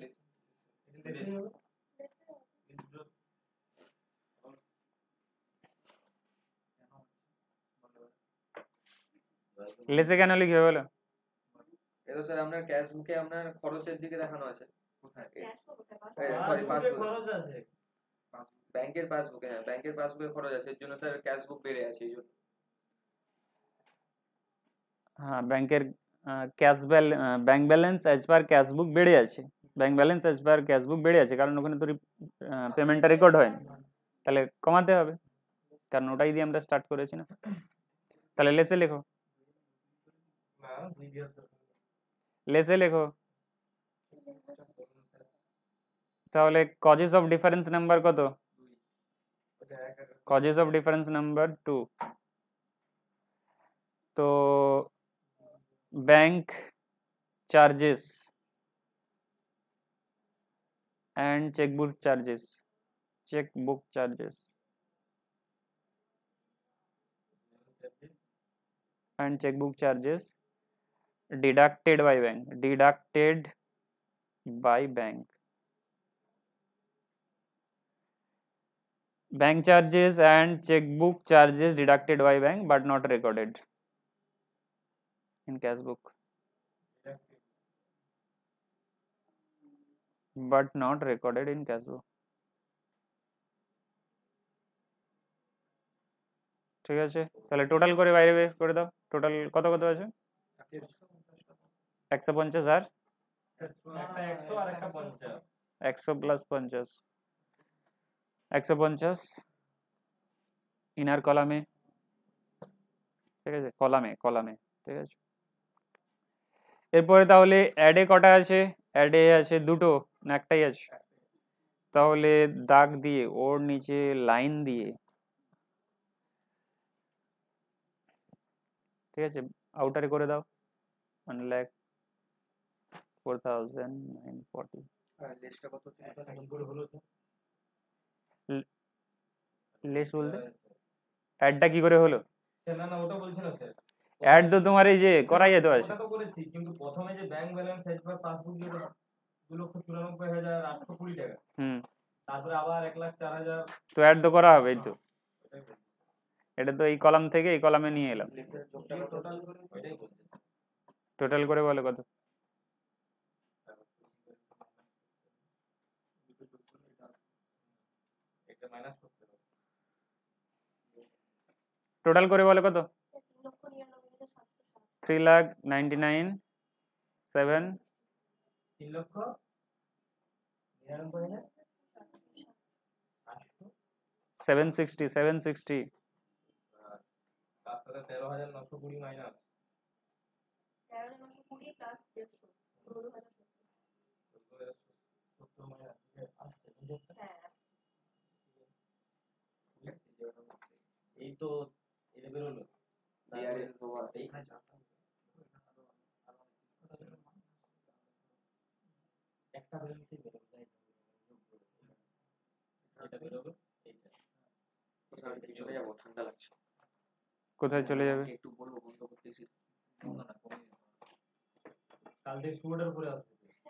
লেসে কেন লিখবে বলো এটা স্যার আপনার ক্যাশ বুকে আপনার খরচের দিকে দেখানো আছে কোথায় সরি পাসবুক খরচ আছে ব্যাংকের পাসবুকে হ্যাঁ ব্যাংকের পাসবুকে খরচ আছে এর জন্য স্যার ক্যাশ বুক বেড়ে আছে এই জন্য হ্যাঁ ব্যাংকের ক্যাশ ব্যাল bank balance as per cash book বেড়ে আছে bank balance as per cash book বেড়ে আছে কারণ ওখানে তো পেমেন্টটা রেকর্ড হয়নি তাহলে কমাতে হবে কারণ ওটাই দিয়ে আমরা স্টার্ট করেছি না তাহলে লেসে লেখো লেসে লেখো তাহলে কজেস অফ ডিফারেন্স নাম্বার কত causes of difference number two তো bank charges and checkbook charges checkbook charges and checkbook charges deducted by bank deducted by bank bank charges and checkbook charges deducted by bank but not recorded in cash book but not recorded in cash book ঠিক আছে তাহলে total করে বাইরে বের করে দাও total কত কত আছে একশো পঞ্চাশ আর একশো আর একটা পঞ্চাশ একশো প্লাস পঞ্চাশ একশো পঞ্চাশ ইনার কলামে ঠিক আছে কলামে কলামে ঠিক আছে এরপরে তাহলে অ্যাডে কটা আছে? অ্যাডে আছে দুটো না একটাই আছে? তাহলে দাগ দিয়ে ওর নিচে লাইন দিয়ে, ঠিক আছে, আউটারে করে দাও one lakh four thousand nine forty. লিস্টটা কত ছিল? এখন করে হলো স্যার। লেস বলতে অ্যাডটা কি করে হলো? স্যার না না ওটা বলছি না স্যার। অ্যাড তো তোমার এই যে করাই যেতে আছে। ওটা তো করেছি, কিন্তু প্রথমে যে bank balance as per passbook যেটা দু লক্ষ চুরানব্বই হাজার আটশো কুড়ি টাকা, হুম, তারপরে আবার এক লাখ চার হাজার। তো অ্যাড তো করা হবে, এই তো ওটাই বলছি। এটা তো এই কলাম থেকে এই কলামে নিয়ে এলাম। লিস্টের যোগটা কত টোটাল ছিল? করে ওইটাই বলছি। টোটাল করে বলো কত? এটা মাইনাস করতে হবে। টোটাল করে বলো কত? Three lakh ninety nine seven তিন লক্ষ নিরানব্বই হাজার আটশো, সেভেন সিক্সটি সেভেন সিক্সটি আর তার সাথে তেরো হাজার নশো কুড়ি মাইনাস সত্তর মাইনাস আসছে বুঝতে? এই তো এটা বেরোলো। ডিআরএস ওভার এই একটা ব্যালেন্সই বেরোলো, তাই না? এটা বেরোলো এইটা। কোথাও আমি চলে যাবো, ঠান্ডা লাগছে। কোথায় চলে যাবে? একটু বলবো বন্ধ করতে এসে। না না কমে যাবে। কাল থেকে স্টুডেন্টের উপরে আসছে।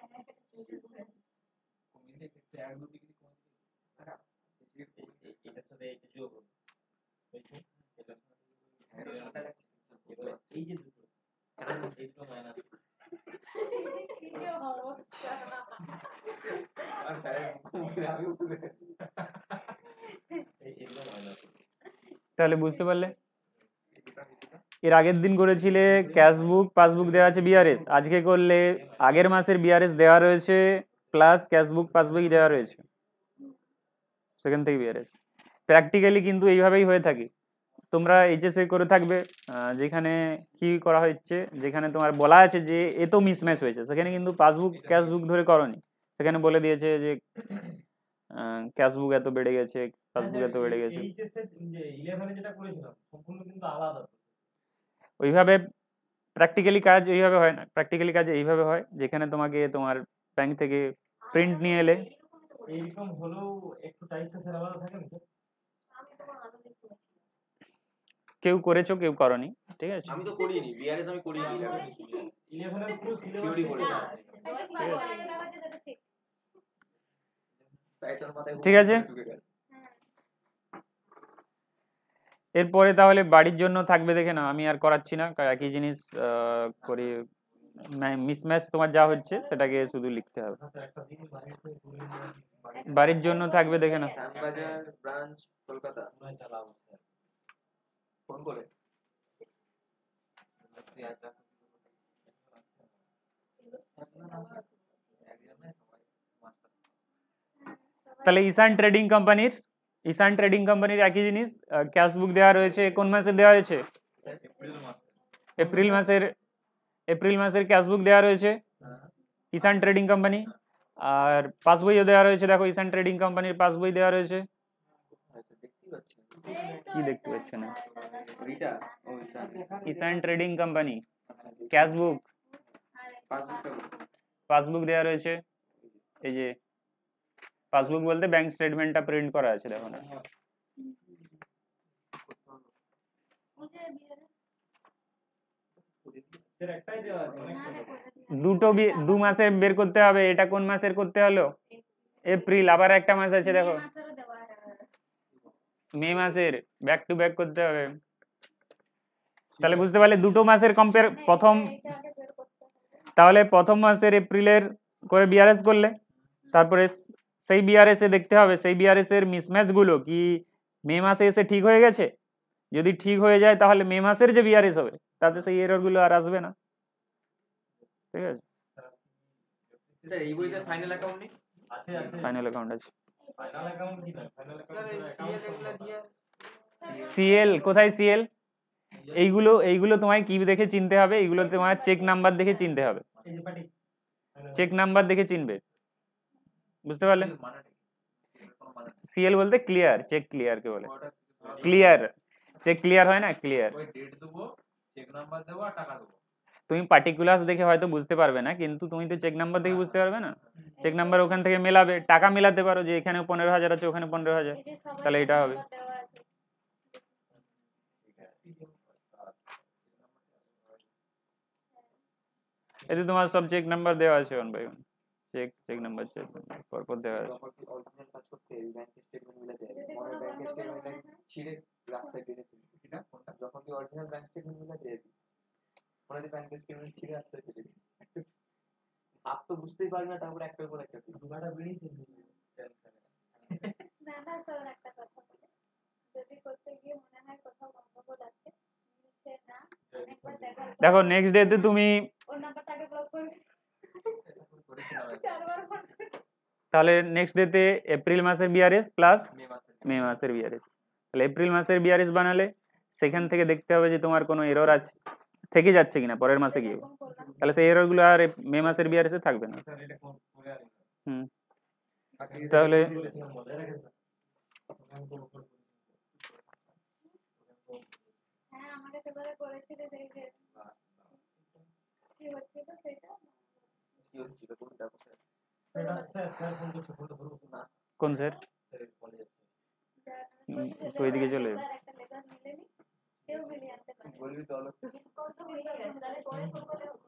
কমিয়ে একটু এক দু ডিগ্রি কমে এটার সাথে এটা যোগ হবে। বুঝছো? এটার সাথে ঠান্ডা লাগছে। এবার এই যে দুটো এই দুটো মাইনাস আর স্যার আমি বুঝে এই এগুলো মাইনাস। তাহলে বুঝতে পারলে? এর আগের দিন করেছিলে ক্যাশবুক পাসবুক দেওয়া আছে বিআরএস, আজকে করলে আগের মাসের বিআরএস দেওয়া রয়েছে প্লাস ক্যাশবুক পাসবুক দেওয়া রয়েছে, সেখান থেকে বিআরএস। প্র্যাকটিক্যালি কিন্তু এইভাবেই হয়ে থাকে। তোমরা এইচএসএ করে থাকবে, যেখানে কি করা হচ্ছে, যেখানে তোমার বলা আছে যে এ তো মিসম্যাচ হয়েছে, সেখানে কিন্তু পাসবুক ক্যাশবুক ধরে করনি, সেখানে বলে দিয়েছে যে ক্যাশবুক এত বেড়ে গেছে, পাসবুক এত বেড়ে গেছে। ইলেভেন যেটা করেছিলাম সম্পূর্ণ কিন্তু আলাদা। ওইভাবে প্র্যাকটিক্যালি কাজ এইভাবে হয় না, প্র্যাকটিক্যালি কাজ এইভাবে হয় যেখানে তোমাকে তোমার ব্যাংক থেকে প্রিন্ট নিয়ে এলে। এইরকম হলেও একটু টাইপটা স্যার আলাদা থাকে না? কেউ করেছো কেউ করনি, ঠিক আছে। আমি তো করিনি বিআরএস, আমি করিনি। ইলেভেন এর পুরো থিওরি করে ঠিক আছে। এরপরে তাহলে বাড়ির জন্য থাকবে, দেখে না আমি আর করাচ্ছি না, একই জিনিস করি, মিসম্যাচ তোমার যা হচ্ছে সেটাকে শুধু লিখতে হবে। বাড়ির জন্য থাকবে, দেখে না, শ্যামবাজার ব্রাঞ্চ কলকাতা। ফোন করে তাহলে ঈশান ট্রেডিং কোম্পানির ঈশান ট্রেডিং কোম্পানির একই জিনিস, ক্যাশবুক দেওয়া রয়েছে কোন মাসে দেওয়া হয়েছে? এপ্রিল মাসের এপ্রিল মাসের ক্যাশবুক দেওয়া রয়েছে ঈশান ট্রেডিং কোম্পানি, আর পাসবইও দেওয়া রয়েছে, দেখো ঈশান ট্রেডিং কোম্পানির পাসবই দেওয়া রয়েছে। কি দেখতে পাচ্ছ না? Ishan trading company cashbook passbook দেওয়া রয়েছে, এই যে পাসবুক বলতে ব্যাংক স্টেটমেন্টটা প্রিন্ট করা আছে, দেখো না। দুটো দু মাসে বের করতে হবে, এটা কোন মাসের করতে হলো? এপ্রিল, আবার একটা মাস আছে দেখো মে মাসের, ব্যাক টু ব্যাক করতে হবে। তাহলে বুঝতে পারলে দুটো মাসের কম্পেয়ার, প্রথম তাহলে প্রথম মাসের এপ্রিলের করে বিআরএস করলে, তারপরে সেই বিআরএস এ দেখতে হবে সেই বিআরএস এর মিসম্যাচ গুলো কি মে মাসে এসে ঠিক হয়ে গেছে। যদি ঠিক হয়ে যায় তাহলে মে মাসের যে বিআরএস হবে তাতে সেই এরর গুলো আর আসবে না, ঠিক আছে। স্যার এই বইতে ফাইনাল অ্যাকাউন্ট নেই? আছে আছে ফাইনাল অ্যাকাউন্ট আছে। ফাইনাল অ্যাকাউন্ট কি না? ফাইনাল অ্যাকাউন্ট সিএল কোথায়? সিএল এইগুলো এইগুলো তোমায় কি দেখে চিনতে হবে? এইগুলো তোমার চেক নাম্বার দেখে চিনতে হবে। এই যে পাটি চেক নাম্বার দেখে চিনবে, বুঝতে পারলেন? মানে কোনো মানে নেই। সিএল বলতে ক্লিয়ার, চেক ক্লিয়ার কে বলে, ওটা ক্লিয়ার চেক ক্লিয়ার হয় না, ক্লিয়ার। ওই ডেট দেবো, চেক নাম্বার দেবো আর টাকা দেবো। তুমি পার্টিকুলার্স দেখে হয়তো বুঝতে পারবে না, কিন্তু তুমি তো চেক নাম্বার দেখে বুঝতে পারবে না। চেক নাম্বার ওখান থেকে মেলাবে, টাকা মেলাতে পারো যে এখানে পনেরো হাজার আছে ওখানে পনেরো হাজার, এই যে সবার তাহলে এটা হবে। নাম্বার দেওয়া আছে। এতে তোমার সব চেক নাম্বার দেওয়া আছে one by one, cheque cheque number cheque পরপর দেওয়া আছে। যখন কি অরিজিনাল কাজ করতে এই ব্যাংকের স্টেটমেন্ট মিলে দেয়, যদি মনে কোনো ব্যাংকের গন্ডগোল স্টেটমেন্ট হয় ছিঁড়ে রাস্তায় ফেলে দিবি। এটা কোনটা? যখন কি অরিজিনাল ব্যাংক স্টেটমেন্ট মিলে দেয় দিবি, মনে হয় ব্যাংকের স্টেটমেন্ট ছিঁড়ে রাস্তায় ফেলে দিবি। ভাব তো বুঝতেই পারবি না, তারপর একটা পর একটা দিবি। দুগাটা বিড়ি শেষ হয়ে যাবে। না না স্যার একটা কথা বলে, যদি করতে গিয়ে মনে হয় কোথাও গন্ডগোল আছে, মিলছে না, অনেকবার দেখার পর দেখো নেক্সট ডেতে তুমি ওর নাম্বারটাকে ব্লক করে করেছিলাম একবার। চারবার ফোন করে তাহলে নেক্সট ডেতে এপ্রিল মাসের বিআরএস প্লাস মে মাসে। মে মাসের বিআরএস, তাহলে এপ্রিল মাসের বিআরএস বানালে সেখান থেকে দেখতে হবে যে তোমার কোনো এরর আছে থেকে যাচ্ছে কিনা পরের মাসে গিয়ে, ফোন করলাম। তাহলে সেই এরর গুলো আর মে মাসের বিআরএস এ থাকবে না। স্যার এটা কোন করে আনি হুম, আচ্ছা, তাহলে বলেছিলাম মনে রাখিস না আমি তো উপর হ্যাঁ আমাকে সেবারে করেছিল সেই যে কি হচ্ছিল সেটা কি হচ্ছিল কোনটা কোথায়? সেটা স্যার স্যার ফোন করছে, ফোনটা ধরুন না কোন স্যার? স্যার বলে যাচ্ছে হুম, তো ওইদিকে চলে যাও। একটা লেটার মিলেনি, কেউ মিলিয়ে আনতে পারে বলবি তো অলক মিসকল তো হয়ে গেছে, তাহলে পরে ফোন করলে হবে।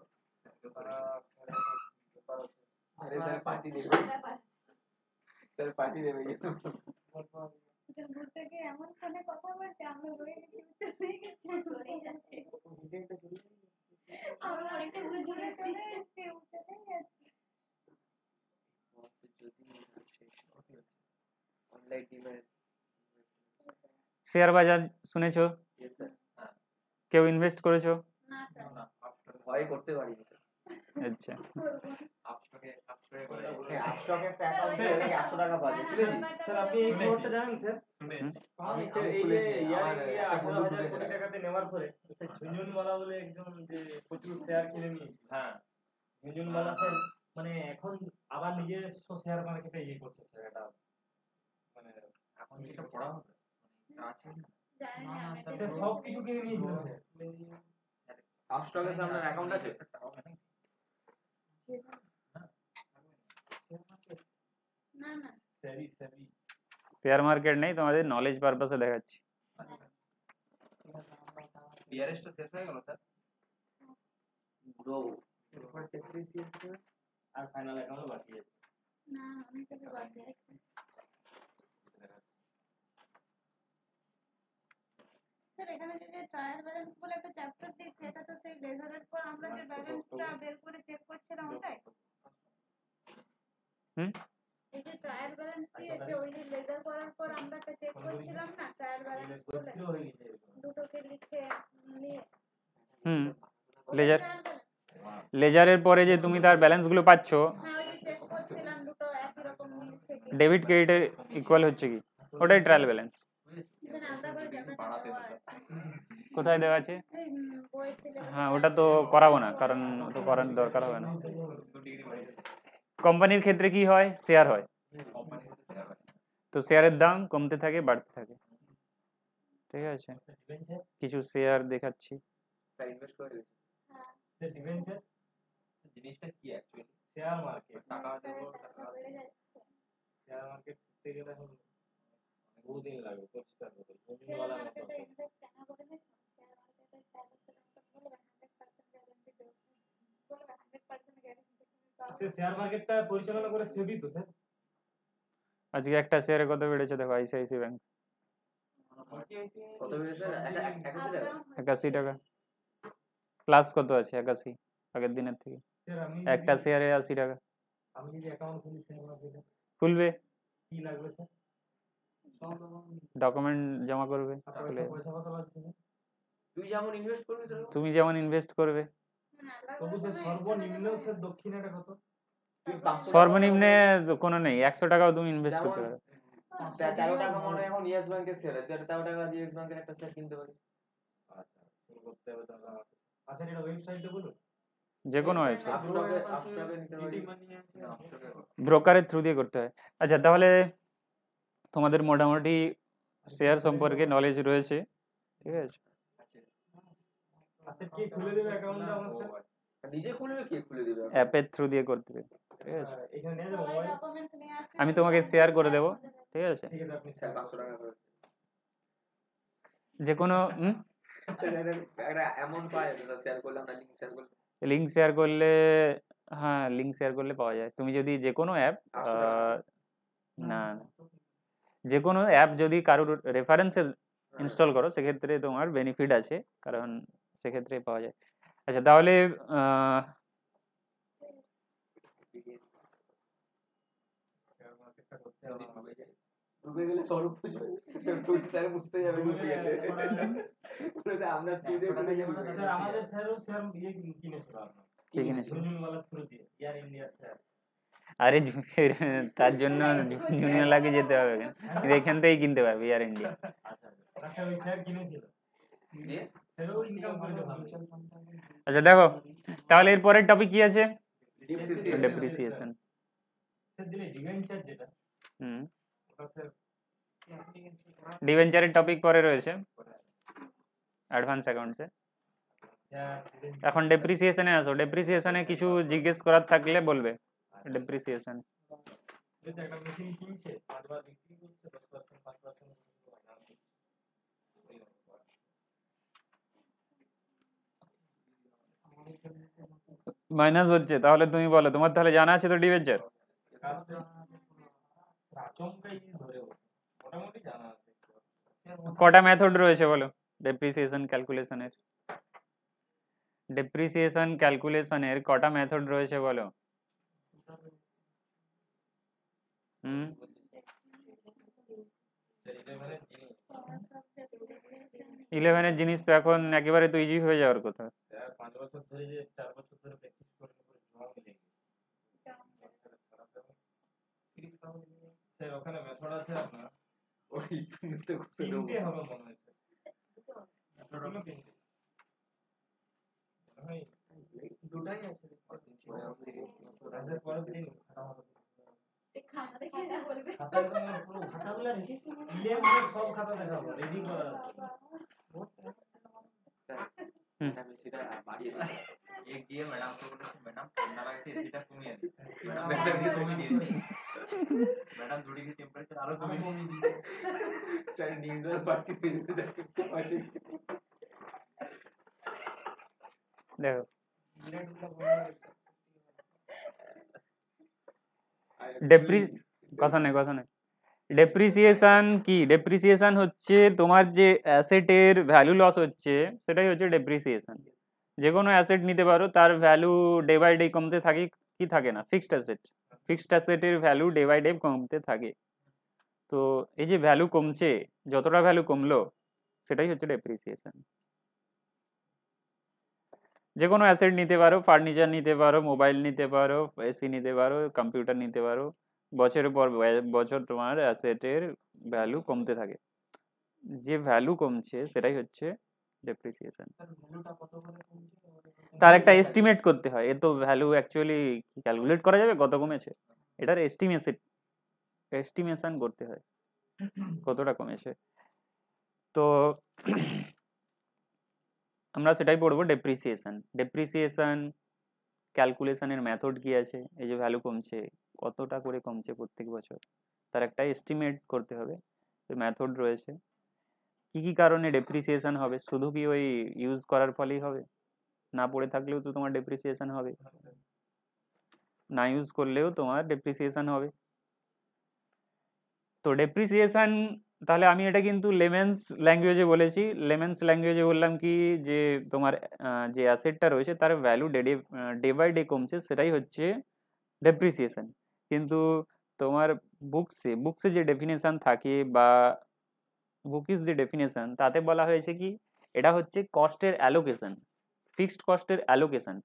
আরে স্যার পার্টি দেবে, ব্যাপার। স্যার পার্টি দেবে কিন্তু ঘুরতে গিয়ে এমন ফোনে কথা বলছে আমরা বলে গেছি চলেই গেছে চলেই যাচ্ছে আমরা অনেকটা ঘুরে ঘুরে চলে এসেছি চলেই যাচ্ছে। অনলাইন ডিমের শেয়ার বাজার শুনেছো, ইয়েস স্যার, কেউ ইনভেস্ট করেছো? না স্যার না, আপস্টকে ভয় করতে পারি না স্যার। আচ্ছা, করবো না। আপস্টকে আপস্টকে করে হ্যাঁ আপস্টকে একটা অ্যাকাউন্ট খুলে নাকি একশো টাকা বাজে বুঝেছিস? স্যার আপনি এই খবরটা জানেন স্যার? শুনেছি। আমি আমি স্যার এই যে খুলেছি, ইয়ারে আমার গিয়ে একটা আঠারো বন্ধু হাজার ঢুকেছে। কোটি টাকাতে নেওয়ার পরে স্যার ঝুনঝুনওয়ালা বলে একজন যে প্রচুর শেয়ার কিনে নিয়েছে, হ্যাঁ, ঝুনঝুনওয়ালা স্যার মানে এখন আবার নিজস্ব শেয়ার মার্কেটে ইয়ে করছে স্যার, এটা মানে এখন কি এটা পড়া হবে? আছে না? জানি না আমি স্যার এটা সব কিছু কিনে নিয়েছিল স্যার। আপস্টকে স্যার আপনার অ্যাকাউন্ট আছে? না না স্যারই স্যারই শেয়ার মার্কেট নেই, তোমাদের নলেজ পারপাসে দেখাচ্ছি। বিআরএসটা শেষ হয়ে গেল স্যার? ব্রো এরপর ডেপ্রিসিয়েশন আর ফাইনাল অ্যাকাউন্টও বাকি আছে। না অনেক কিছু বাকি আছে স্যার। এখানে যে যে ট্রায়াল ব্যালেন্স বলে একটা চ্যাপ্টার দিচ্ছে, এটা তো সেই লেজারের পর আমরা যে ব্যালেন্সটা বের করে চেক করছিলাম ওটাই। হুম, এই যে ট্রায়াল ব্যালেন্স দিয়েছে ওই যে লেজার করার পর আমরা একটা চেক করছিলাম না ট্রায়াল ব্যালেন্স বলে পরীক্ষা হয়ে গেছে এরকম। দুটোকে লিখে নিয়ে হুম, ওটা লেজার trial balance? লেজারের পরে যে তুমি তার ব্যালেন্স গুলো পাচ্ছ, হ্যাঁ ওই যে চেক করছিলাম দুটো একই রকম মিলছে কি ডেবিট ক্রেডিটের ইকুয়াল হচ্ছে কি, ওটাই ট্রায়াল ব্যালেন্স। এখানে আলাদা করে চ্যাপ্টারটা দেওয়া আছে কোথায় দেওয়া আছে? এই উম, বই সিলেবাস হ্যাঁ, ওটা তো করাবো না, কারণ ও তো করার দরকার হবে না। কোম্পানির ক্ষেত্রে কি হয়, শেয়ার হয়, তো শেয়ারের দাম কমতে থাকে বাড়তে থাকে, ঠিক আছে। ডিভেঞ্চার কিছু শেয়ার দেখাচ্ছি। স্যার ইনভেস্ট করে দিয়েছে। হ্যাঁ স্যার ডিভেঞ্চার জিনিসটা কি অ্যাকচুয়ালি? শেয়ার মার্কেট, টাকা দেবো, টাকা টাকা বেড়ে যাচ্ছে শেয়ার মার্কেট শিখতে গেলে এখন বহুদিন লাগবে, পরিষ্কার হবে শেয়ার ঝুনঝুনওয়ালা মতো। মার্কেটে ইনভেস্ট কেন করে দিচ্ছ শেয়ার মার্কেটে স্যার বলবে হান্ড্রেড পার্সেন্ট গ্যারান্টি দেবো বলবে হান্ড্রেড পার্সেন্ট গ্যারান্টি তুমি পাও স্যার শেয়ার মার্কেটটা পরিচালনা করে সেবি তো স্যার। আজকে একটা শেয়ারে কত বেড়েছে দেখো, আইসিআইসি ব্যাংক কত বেড়েছে স্যার? একটা এক- একাশি টাকা? একাশি টাকা প্লাস কত আছে, একাশি আগের দিনের থেকে। স্যার আমি একটা যদি- শেয়ারে আশি টাকা আমি যদি অ্যাকাউন্ট খুলি শেয়ার মার্কেটে খুলবে, কি লাগবে স্যার? ডকুমেন্ট জমা করবে, আর তাহলে পয়সা পয়সা কত লাগছে স্যার? তুই যেমন ইনভেস্ট করবি স্যার তুমি যেমন ইনভেস্ট করবে। তবু স্যার সর্বনিম্ন স্যার দক্ষিণাটা কত? তুই পাঁচশো সর্বনিম্নে কোনো নেই, একশো টাকাও তুমি ইনভেস্ট যেমন করতে পারো। তে- তেরো টাকা মনে হয় এখন ইয়েস ব্যাংকের শেয়ার আছে, তেরো টাকা দিয়ে ইয়েস ব্যাংকের একটা শেয়ার কিনতে পারি। আচ্ছা শুরু করতে হবে তাহলে আমাকে। আচ্ছা এটা ওয়েবসাইটটা বলুন। যে কোনো ওয়েবসাইট আপস্টকে আপস্টকে নিতে পারি না, আপস্টকে ব্রোকারের থ্রু দিয়ে করতে হয়। আচ্ছা তাহলে তোমাদের মোটামুটি শেয়ার সম্পর্কে নলেজ রয়েছে, ঠিক আছে? আচ্ছা কে খুলে দেবে অ্যাকাউন্টটা আমার স্যার? নিজে খুলবে, কে খুলে দিবে? অ্যাপের থ্রু দিয়ে করতে হবে, ঠিক আছে? এখানে নিয়ে যাবো সবাই মোবাইল? ডকুমেন্টস নিয়ে আসবে, আমি তোমাকে শেয়ার করে দেবো, ঠিক আছে? ঠিক আছে আপনি স্যার পাঁচশো টাকা করে যে কোনো স্যার একটা একটা অ্যামাউন্ট পাওয়া যাবে স্যার, শেয়ার করলে আমরা লিংক শেয়ার করলে লিঙ্ক শেয়ার করলে, হ্যাঁ লিঙ্ক শেয়ার করলে পাওয়া যায়। তুমি যদি যে কোনো অ্যাপ, আটশো টাকা আছে। না না, যে কোনো অ্যাপ যদি কারোর রেফারেন্সে ইনস্টল করো সেক্ষেত্রে তোমার বেনিফিট আছে, কারণ সেক্ষেত্রে পাওয়া যায়। আচ্ছা তাহলে আহ, শেয়ার মার্কেটটা করতে হবে আমাদের। ডুবে গেলে স্বরূপ স্যার তুই স্যার বুঝতে যাবে ডুবে গেলে স্যার আমরা চুদে ডুবে যাবো না স্যার আমাদের স্যারও শেয়ার ইয়ে কিনেছিল আপনার, কি কিনেছিল? ঝুনঝুনওয়ালার থ্রু দিয়ে এয়ার ইন্ডিয়া স্যার। আরে জু- তার জন্য জুনিয়র লাগে যেতে হবে কেন? কিন্তু এখান থেকেই কিনতে পারবে এয়ার ইন্ডিয়া। আচ্ছা আচ্ছা ওই স্যার কিনেছিল, দিয়ে স্যারও ইনকাম করেছে ভালো। আচ্ছা দেখো তাহলে এর পরের টপিক কি আছে? Depreciation. ডেপ্রিসিয়েশন। স্যার দিলে ডিভেঞ্চার যেটা, হুম, ওটা স্যার ডিভেঞ্চারের টপিক পরে রয়েছে অ্যাডভান্স অ্যাকাউন্টসে। স্যার এখন ডেপ্রিসিয়েশনে আসো। ডেপ্রিসিয়েশনে কিছু জিজ্ঞেস করার থাকলে বলবে। ডেপ্রিসিয়েশন যদি একটা মেশিন কিনছে পাঁচবার বিক্রি করছে দশ পার্সেন্ট পাঁচ পার্সেন্ট মাইনাস হচ্ছে, তাহলে তুমি বলো, তোমার তাহলে জানা আছে তো ডিভেঞ্চার? আচমকাই ধরে বসে মোটামুটি জানা আছে। কটা মেথড রয়েছে বলো ডেপ্রিসিয়েশন ক্যালকুলেশনের? ডেপ্রিসিয়েশন ক্যালকুলেশনের কটা মেথড রয়েছে বলো? হুম, ইলেভেনের জিনিস তো এখন একেবারে তো ইজি হয়ে যাওয়ার কথা। স্যার পাঁচ বছর ধরে যে চার বছর ধরে প্র্যাকটিস করে করে জমা মিলে গেছে। স্যার ওখানে মেথড আছে আপনার ওই তো ঘুষে দেবো তিনটে হবে মনে হয় স্যার। দুটো তিনটে। হয় দুটাই আছে স্যার পরের দিন খাতা হবে। খাতা দেখে যা বলবে। খাতা একদম পুরো খাতাগুলো ইলেভেন সব খাতা দেখাবো রেডি করা আছে। আমি সেটা বাড়িয়ে দিই एक दिए मैडम को बोले मैडम ठंडा লাগছে এসিটা কমিয়ে দিন ম্যাডাম मैडम কে কমিয়ে দিয়েছি मैडम थोड़ी की टेंपरेचर আরো কমিয়ে দিয়েছি স্যার নিউট্রাল পার্টি পেতে যাচ্ছে আছে দেখো ডেপ্রিস কথা নেই কথা নেই ডেপ্রিসিয়েশন কি? ডেপ্রিসিয়েশন হচ্ছে তোমার যে অ্যাসেটের ভ্যালু লস হচ্ছে সেটাই হচ্ছে ডেপ্রিসিয়েশন। যে কোনো অ্যাসেট নিতে পারো, তার ভ্যালু ডে বাই ডে কমতে থাকে কি থাকে না? ফিক্সড অ্যাসেট, ফিক্সড অ্যাসেটের ভ্যালু ডে বাই ডে কমতে থাকে। তো এই যে ভ্যালু কমছে, যতটা ভ্যালু কমলো সেটাই হচ্ছে ডেপ্রিসিয়েশন। যে কোনো অ্যাসেট নিতে পারো, ফার্নিচার নিতে পারো, মোবাইল নিতে পারো, এসি নিতে পারো, কম্পিউটার নিতে পারো, বছরের পর বছর তোমার অ্যাসেটের ভ্যালু কমতে থাকে। যে ভ্যালু কমছে সেটাই হচ্ছে ডেপ্রিসিয়েশন। তার একটা এস্টিমেট করতে হয়। এ তো ভ্যালু অ্যাকচুয়ালি ক্যালকুলেট করা যাবে কত কমেছে, এটার এস্টিমেশন এস্টিমেশন করতে হয় কতটা কমেছে। তো আমরা সেটাই পড়বো ডেপ্রিসিয়েশন। ডেপ্রিসিয়েশন ক্যালকুলেশনের মেথড কি আছে, এই যে ভ্যালু কমছে কতটা করে কমছে প্রত্যেক বছর, তার একটা এস্টিমেট করতে হবে। মেথড রয়েছে। কি কি কারণে ডেপ্রিসিয়েশন হবে? শুধু কি ওই ইউজ করার ফলেই হবে? না পড়ে থাকলেও তো তোমার ডেপ্রিসিয়েশন হবে, না ইউজ করলেও তোমার ডেপ্রিসিয়েশন হবে। তো ডেপ্রিসিয়েশন তাহলে আমি এটা কিন্তু লেমেন্স ল্যাঙ্গুয়েজে বলেছি। লেমেন্স ল্যাঙ্গুয়েজে বললাম কি, যে তোমার যে অ্যাসেটটা রয়েছে তার value day day by day কমছে, সেটাই হচ্ছে ডেপ্রিসিয়েশন। কিন্তু তোমার বুকসে বুকসে যে ডেফিনেশন থাকে বা বুকিস যে ডেফিনেশন, তাতে বলা হয়েছে কি এটা হচ্ছে কস্টের অ্যালোকেশন, ফিক্সড কস্টের অ্যালোকেশন।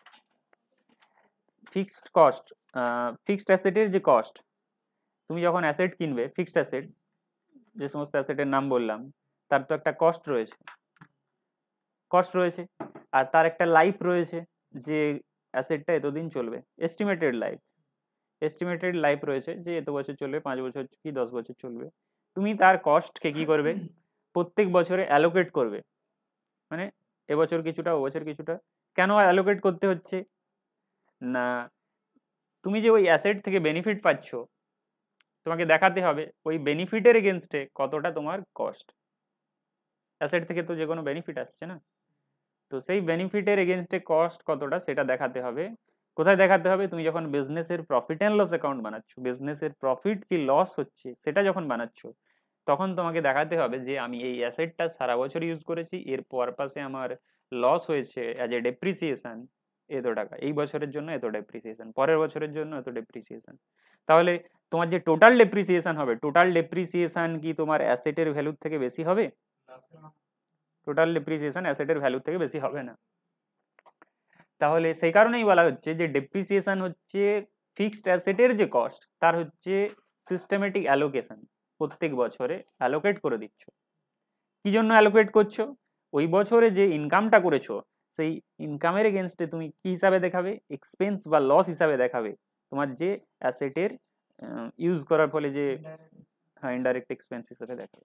ফিক্সড কস্ট, ফিক্সড অ্যাসেটের যে কস্ট, তুমি যখন অ্যাসেট কিনবে, ফিক্সড অ্যাসেট যে সমস্ত অ্যাসেটের নাম বললাম, তার তো একটা কস্ট রয়েছে কস্ট রয়েছে আর তার একটা লাইফ রয়েছে, যে অ্যাসেটটা এতদিন চলবে, এস্টিমেটেড লাইফ, এস্টিমেটেড লাইফ রয়েছে যে এত বছর চলবে, পাঁচ বছর কি দশ বছর চলবে। তুমি তার কস্টকে কি করবে, প্রত্যেক বছরে অ্যালোকেট করবে, মানে এবছর কিছুটা ও বছর কিছুটা। কেন অ্যালোকেট করতে হচ্ছে না, তুমি যে ওই অ্যাসেট থেকে বেনিফিট পাচ্ছ, তোমাকে দেখাতে হবে ওই বেনিফিটের এগেনস্টে কতটা তোমার কস্ট। অ্যাসেট থেকে তো যে কোনো বেনিফিট আসছে না, তো সেই বেনিফিটের এগেনস্টে কস্ট কতটা সেটা দেখাতে হবে। কোথায় দেখাতে হবে, তুমি যখন বিজনেসের প্রফিট অ্যান্ড লস অ্যাকাউন্ট বানাচ্ছ, বিজনেসের প্রফিট কি লস হচ্ছে সেটা যখন বানাচ্ছ, তখন তোমাকে দেখাতে হবে যে আমি এই অ্যাসেটটা সারা বছর ইউজ করেছি, এর পারপাসে আমার লস হয়েছে অ্যাজ এ ডেপ্রিসিয়েশন এত টাকা, এই বছরের জন্য এত ডেপ্রিসিয়েশন, পরের বছরের জন্য এত ডেপ্রিসিয়েশন। তাহলে তোমার যে টোটাল ডেপ্রিসিয়েশন হবে, টোটাল ডেপ্রিসিয়েশন কি তোমার অ্যাসেটের ভ্যালুর থেকে বেশি হবে? টোটাল ডেপ্রিসিয়েশন অ্যাসেটের ভ্যালু থেকে বেশি হবে না। তাহলে সেই কারণেই বলা হচ্ছে যে ডেপ্রিসিয়েশন হচ্ছে ফিক্সড অ্যাসেটের যে কস্ট, তার হচ্ছে সিস্টেমেটিক অ্যালোকেশন, প্রত্যেক বছরে অ্যালোকেট করে দিচ্ছ। কি জন্য অ্যালোকেট করছো, ওই বছরে যে ইনকামটা করেছো সেই ইনকামের এগেনস্টে তুমি কি হিসাবে দেখাবে, এক্সপেন্স বা লস হিসাবে দেখাবে তোমার যে অ্যাসেটের ইউজ করার ফলে যে, হ্যাঁ ইনডাইরেক্ট এক্সপেন্স হিসাবে দেখাবে।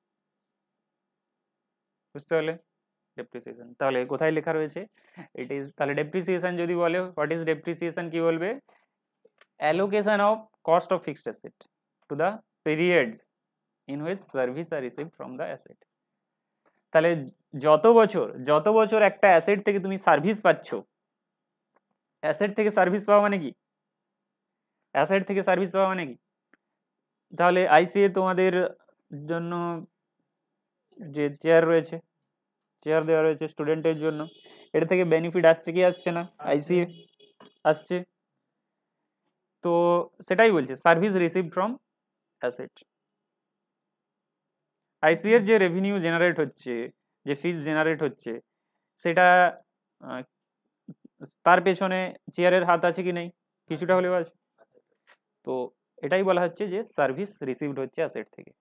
বুঝতে পারলে ডেপ্রিসিয়েশন তাহলে কোথায় লেখা রয়েছে, ইট ইজ, তাহলে ডেপ্রিসিয়েশন যদি বলে হোয়াট ইজ ডেপ্রিসিয়েশন কি বলবে, allocation of cost of fixed asset to the periods in which service are received from the asset. তাহলে যত বছর যত বছর একটা অ্যাসেট থেকে তুমি সার্ভিস পাচ্ছ, অ্যাসেট থেকে সার্ভিস পাওয়া মানে কি, অ্যাসেট থেকে সার্ভিস পাওয়া মানে কি, তাহলে আইসিএ তোমাদের জন্য যে চেয়ার রয়েছে, চেয়ার দেওয়া রয়েছে স্টুডেন্টের জন্য, এটা থেকে বেনিফিট আসছে কি আসছে না, আইসিএ আসছে। তো সেটাই বলছে service receive from asset. ICA এর যে রেভিনিউ জেনারেট হচ্ছে, যে ফিস জেনারেট হচ্ছে, সেটা তার পেছনে চেয়ারের হাত আছে কি নেই, কিছুটা হলেও আছে। তো এটাই বলা হচ্ছে যে সার্ভিস রিসিভড হচ্ছে অ্যাসেট থেকে।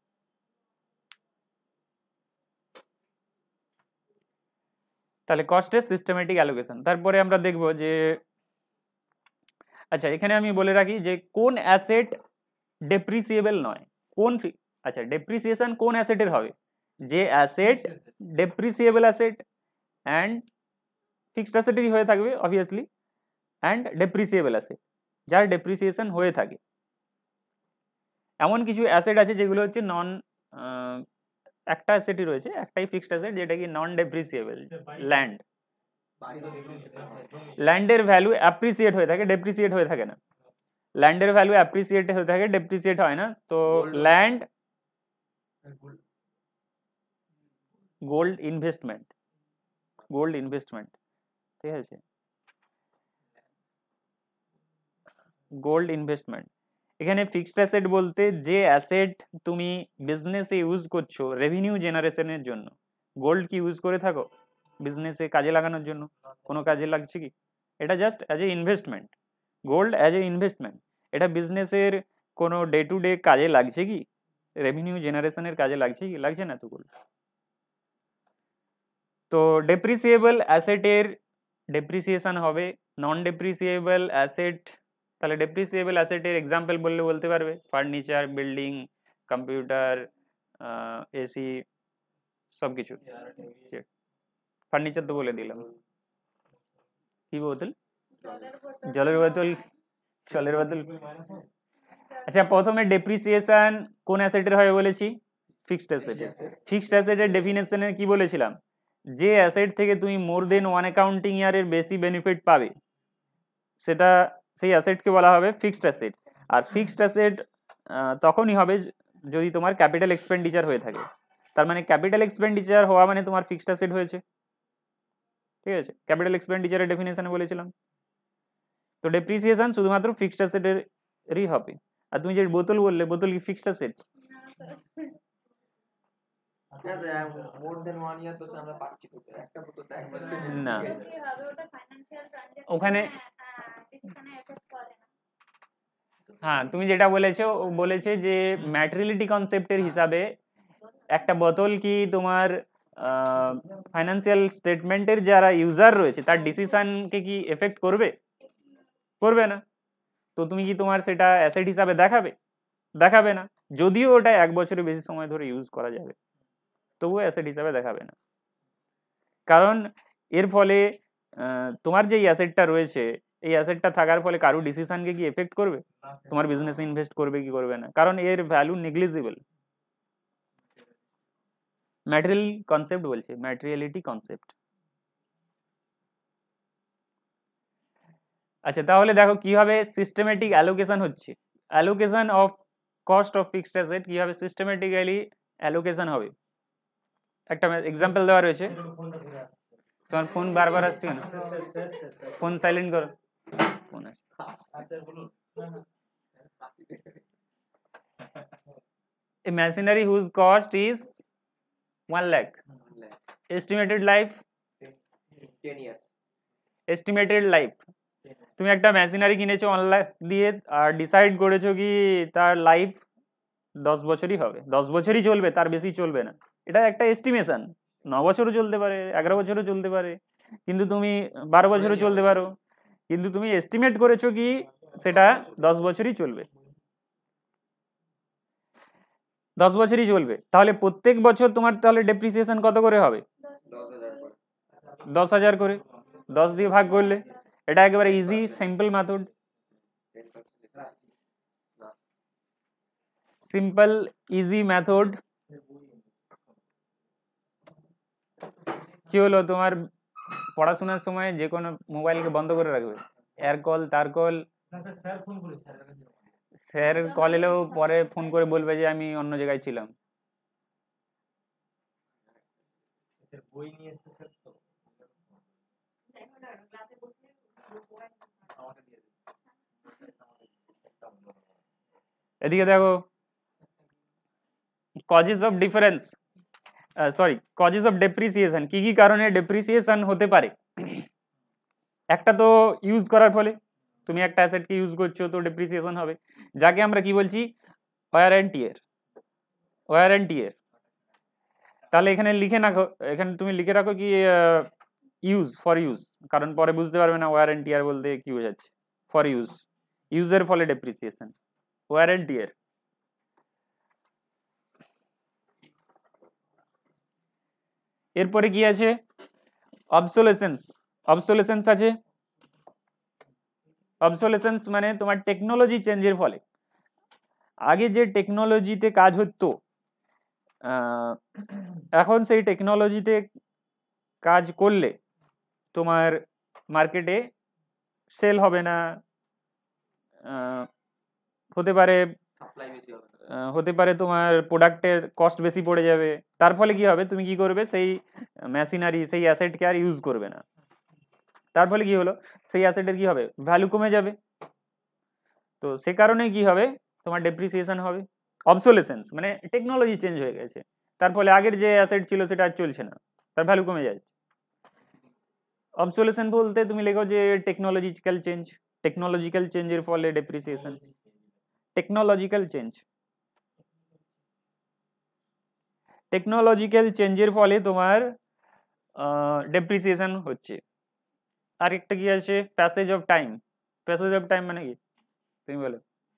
তাহলে কস্টের সিস্টেমেটিক অ্যালোকেশন। তারপরে আমরা দেখব যে, আচ্ছা এখানে আমি বলে রাখি যে কোন অ্যাসেট ডেপ্রিসিয়েবল নয়, কোন, আচ্ছা ডেপ্রিসিয়েশন কোন অ্যাসেটের হবে, যে asset depreciable asset and fixed অ্যাসেটেরই হয়ে থাকবে অবভিয়াসলি, অ্যান্ড ডেপ্রিসিয়েবল অ্যাসেট যার ডেপ্রিসিয়েশন হয়ে থাকে। এমন কিছু অ্যাসেট আছে যেগুলো হচ্ছে নন, একটা অ্যাসেটই রয়েছে, একটাই ফিক্সড অ্যাসেট যেটা কি নন ডেপ্রিসিয়েবল, ল্যান্ড। ল্যান্ডের ভ্যালু অ্যাপ্রিসিয়েট হয়ে থাকে, ডেপ্রিসিয়েট হয়ে থাকে না। ল্যান্ডের ভ্যালু অ্যাপ্রিসিয়েট হয়ে থাকে, ডেপ্রিসিয়েট হয় না। তো land, gold investment, gold investment, ঠিক আছে, গোল্ড ইনভেস্টমেন্ট। এখানে ফিক্সড অ্যাসেট বলতে যে অ্যাসেট তুমি বিজনেসে ইউজ করছো রেভিনিউ জেনারেশনের জন্য। গোল্ড কি ইউজ করে থাকো বিজনেসে কাজে লাগানোর জন্য, কোনো কাজে লাগছে কি, এটা just as a investment. Gold as a investment, এটা বিজনেসের কোনো ডে টু ডে কাজে লাগছে কি, রেভিনিউ জেনারেশনের কাজে লাগছে কি, লাগছে না তো গোল্ড। তো ডেপ্রিসিয়েবল অ্যাসেটের ডেপ্রিসিয়েশন হবে, নন ডেপ্রিসিয়েবল অ্যাসেট, তাহলে ডেপ্রিসিয়েবল অ্যাসেটের এক্সাম্পল বললে বলতে পারবে ফার্নিচার, বিল্ডিং, কম্পিউটার, এসি, সব কিছু। ফার্নিচার তো বলে দিলাম, কি বোতল, জলের বোতল, জলের বোতল। আচ্ছা প্রথমে ডেপ্রিসিয়েশন কোন অ্যাসেটের হয় বলেছি, ফিক্সড অ্যাসেটের। ফিক্সড অ্যাসেটের ডেফিনেশনে কি বলেছিলাম, যে অ্যাসেট থেকে তুমি মোর দেন ওয়ান অ্যাকাউন্টিং ইয়ারের বেশি বেনিফিট পাবে সেটা, সেই অ্যাসেটকে বলা হবে ফিক্সড অ্যাসেট। আর ফিক্সড অ্যাসেট তখনই হবে যদি তোমার ক্যাপিটাল এক্সপেন্ডিচার হয়ে থাকে। তার মানে ক্যাপিটাল এক্সপেন্ডিচার হওয়া মানে তোমার ফিক্সড অ্যাসেট হয়েছে, ঠিক আছে, ক্যাপিটাল এক্সপেন্ডিচারের ডেফিনেশনে বলেছিলাম। তো ডেপ্রিসিয়েশন শুধুমাত্র ফিক্সড অ্যাসেটেরই হবে। আর তুমি যে বোতল বললে, বোতল কি ফিক্সড অ্যাসেট? না, ওখানে হ্যাঁ তুমি যেটা বলেছো, বলেছে যে ম্যাটেরিয়ালিটি কনসেপ্টের হিসাবে একটা বোতল কি তোমার ফাইন্যান্সিয়াল স্টেটমেন্টের যারা ইউজার রয়েছে তার ডিসিশনকে কি এফেক্ট করবে? করবে না। তো তুমি কি তোমার সেটা অ্যাসেট হিসাবে দেখাবে? দেখাবে না। যদিও ওটা এক বছরের বেশি সময় ধরে ইউজ করা যাবে, তবুও অ্যাসেট হিসাবে দেখাবে না। কারণ এর ফলে তোমার যে অ্যাসেটটা রয়েছে, এই অ্যাসেটটা থাকার ফলে কারো ডিসিশনকে কি এফেক্ট করবে? তোমার বিজনেসে ইনভেস্ট করবে কি করবে না? কারণ এর ভ্যালু নেগলিজিবল। ম্যাটেরিয়াল কনসেপ্ট বলছে, ম্যাটেরিয়ালিটি কনসেপ্ট। আচ্ছা, তাহলে দেখো কিভাবে সিস্টেমেটিক অ্যালোকেশন হচ্ছে। Allocation of cost of fixed asset কিভাবে সিস্টেমেটিক্যালি অ্যালোকেশন হবে। একটা এক্সাম্পল দেওয়া রয়েছে। তোমার ফোন বারবার আসছে কেন? ফোন সাইলেন্ট করো। ফোন আসছে। A machinery whose cost is one lakh. Estimated life? ten years. Estimated life. তুমি একটা মেশিনারি কিনেছো অনলাইন দিয়ে আর ডিসাইড করেছো কি তার লাইফ দশ বছরই হবে, দশ বছরই চলবে, তার বেশি চলবে না। এটা একটা এস্টিমেশন। ন বছরও চলতে পারে, এগারো বছরও চলতে পারে, কিন্তু তুমি বারো বছরও চলতে পারো, কিন্তু তুমি এস্টিমেট করেছো কি সেটা দশ বছরই চলবে, দশ বছরই চলবে। তাহলে প্রত্যেক বছর তোমার তাহলে ডেপ্রিসিয়েশন কত করে হবে? দশ হাজার করে। দশ দিয়ে ভাগ করলে এটা একেবারে easy simple method. Simple easy method. কি হলো, তোমার পড়াশোনার সময় যে কোনো মোবাইলকে বন্ধ করে রাখবে, এয়ার কল তার কল। স্যার কল এলেও পরে ফোন করে বলবে যে আমি অন্য জায়গায় ছিলাম। বই নিয়ে এসেছে স্যার, তো এদিকে দেখো causes of difference, sorry causes of depreciation. কি কি কারণে ডেপ্রিসিয়েশন হতে পারে? একটা তো ইউজ করার ফলে, তুমি একটা অ্যাসেটকে ইউজ করছো তো ডেপ্রিসিয়েশন হবে, যাকে আমরা কি বলছি wear and tear. Wear and tear. তাহলে এখানে লিখে রাখো, এখানে তুমি লিখে রাখো কি ইউজ, ফর ইউজ, কারণ পরে বুঝতে পারবে না ওয়ার অ্যান্ড টিয়ার বলতে কি বোঝাচ্ছে। ফর ইউজ, ইউজের ফলে ডেপ্রিসিয়েশন, ওয়ার অ্যান্ড টিয়ার। এরপরে কি আছে? অবসোলেসেন্স। অবসোলেসেন্স আছে। অবসোলেসেন্স মানে তোমার টেকনোলজি চেঞ্জের ফলে। আগে যে টেকনোলজিতে কাজ হতো, এখন সেই টেকনোলজিতে কাজ করলে তোমার মার্কেটে সেল হবে না, হতে পারে হতে পারে তোমার প্রোডাক্টের কস্ট বেশি পড়ে যাবে। তার ফলে কি হবে, তুমি কি করবে, সেই মেশিনারি সেই অ্যাসেটকে আর ইউজ করবে না। তার ফলে কি হলো, সেই অ্যাসেটের কি হবে, ভ্যালু কমে যাবে। তো সে কারণে কি হবে, তোমার ডেপ্রিসিয়েশন হবে। অবসোলেসেন্স মানে টেকনোলজি চেঞ্জ হয়ে গেছে, তার ফলে আগের যে অ্যাসেট ছিল সেটা আর চলছে না, তার ভ্যালু কমে যাচ্ছে। অবসোলেসেন্স বলতে তুমি লেখো যে টেকনোলজিক্যাল চেঞ্জ, টেকনোলজিক্যাল চেঞ্জের ফলে ডেপ্রিসিয়েশন। টেকনোলজিক্যাল চেঞ্জ, টেকনোলজিক্যাল চেঞ্জের ফলে তোমার ডেপ্রিসিয়েশন হচ্ছে। আরেকটা কি আছে, passage of time. Passage of time মানে কি তুমি বলো?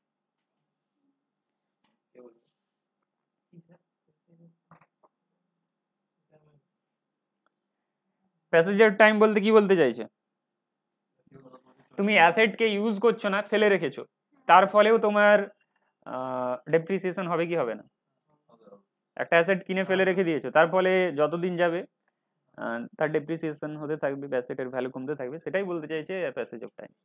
প্যাসেজ অফ টাইম বলতে কি বলতে চাইছে, তুমি অ্যাসেটকে ইউজ করছো না, ফেলে রেখেছো, তার ফলেও তোমার ডেপ্রিসিয়েশন হবে কি হবে না? একটা অ্যাসেট কিনে ফেলে রেখে দিয়েছো, তার ফলে যতদিন যাবে তার ডেপ্রিসিয়েশন হতে থাকবে, অ্যাসেটের ভ্যালু কমতে থাকবে, সেটাই বলতে চাইছে প্যাসেজ অফ টাইম।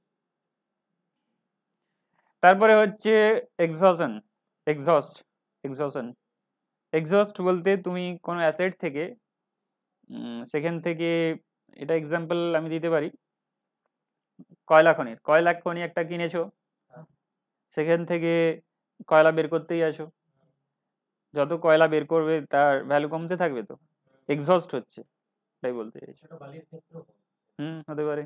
তারপরে হচ্ছে এক্সহশন। এক্সহস্ট এক্সহশন এক্সহস্ট বলতে তুমি কোনো অ্যাসেট থেকে সেখান থেকে, এটা এক্সাম্পল আমি দিতে পারি, কয়লা খনির কয়লা খনি একটা কিনেছো, সেখান থেকে কয়লা বের করতেই আছো, যত কয়লা বের করবে তার ভ্যালু কমতে থাকবে, তো এক্সহস্ট হচ্ছে, তাই বলতে চাইছি। হুম, হতে পারে।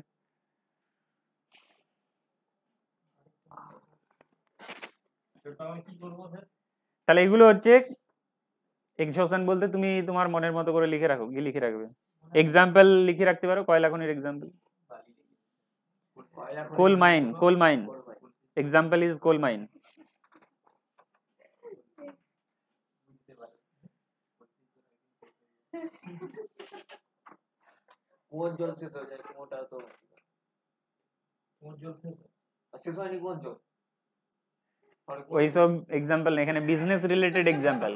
তাহলে এগুলো হচ্ছে এক্সহশন বলতে তুমি তোমার মনের মতো করে লিখে রাখো, কি লিখে রাখবে? এক্সাম্পল লিখে রাখতে পারো, কয়লা খনির example. Coal mine, coal mine, example is coal mine. কোন জল শেষ হয়ে যায় কোনটা তো কোন জল শেষ হয়? আর শেষ হয়নি কোন জল? ওইসব এক্সাম্পল না, এখানে business related example,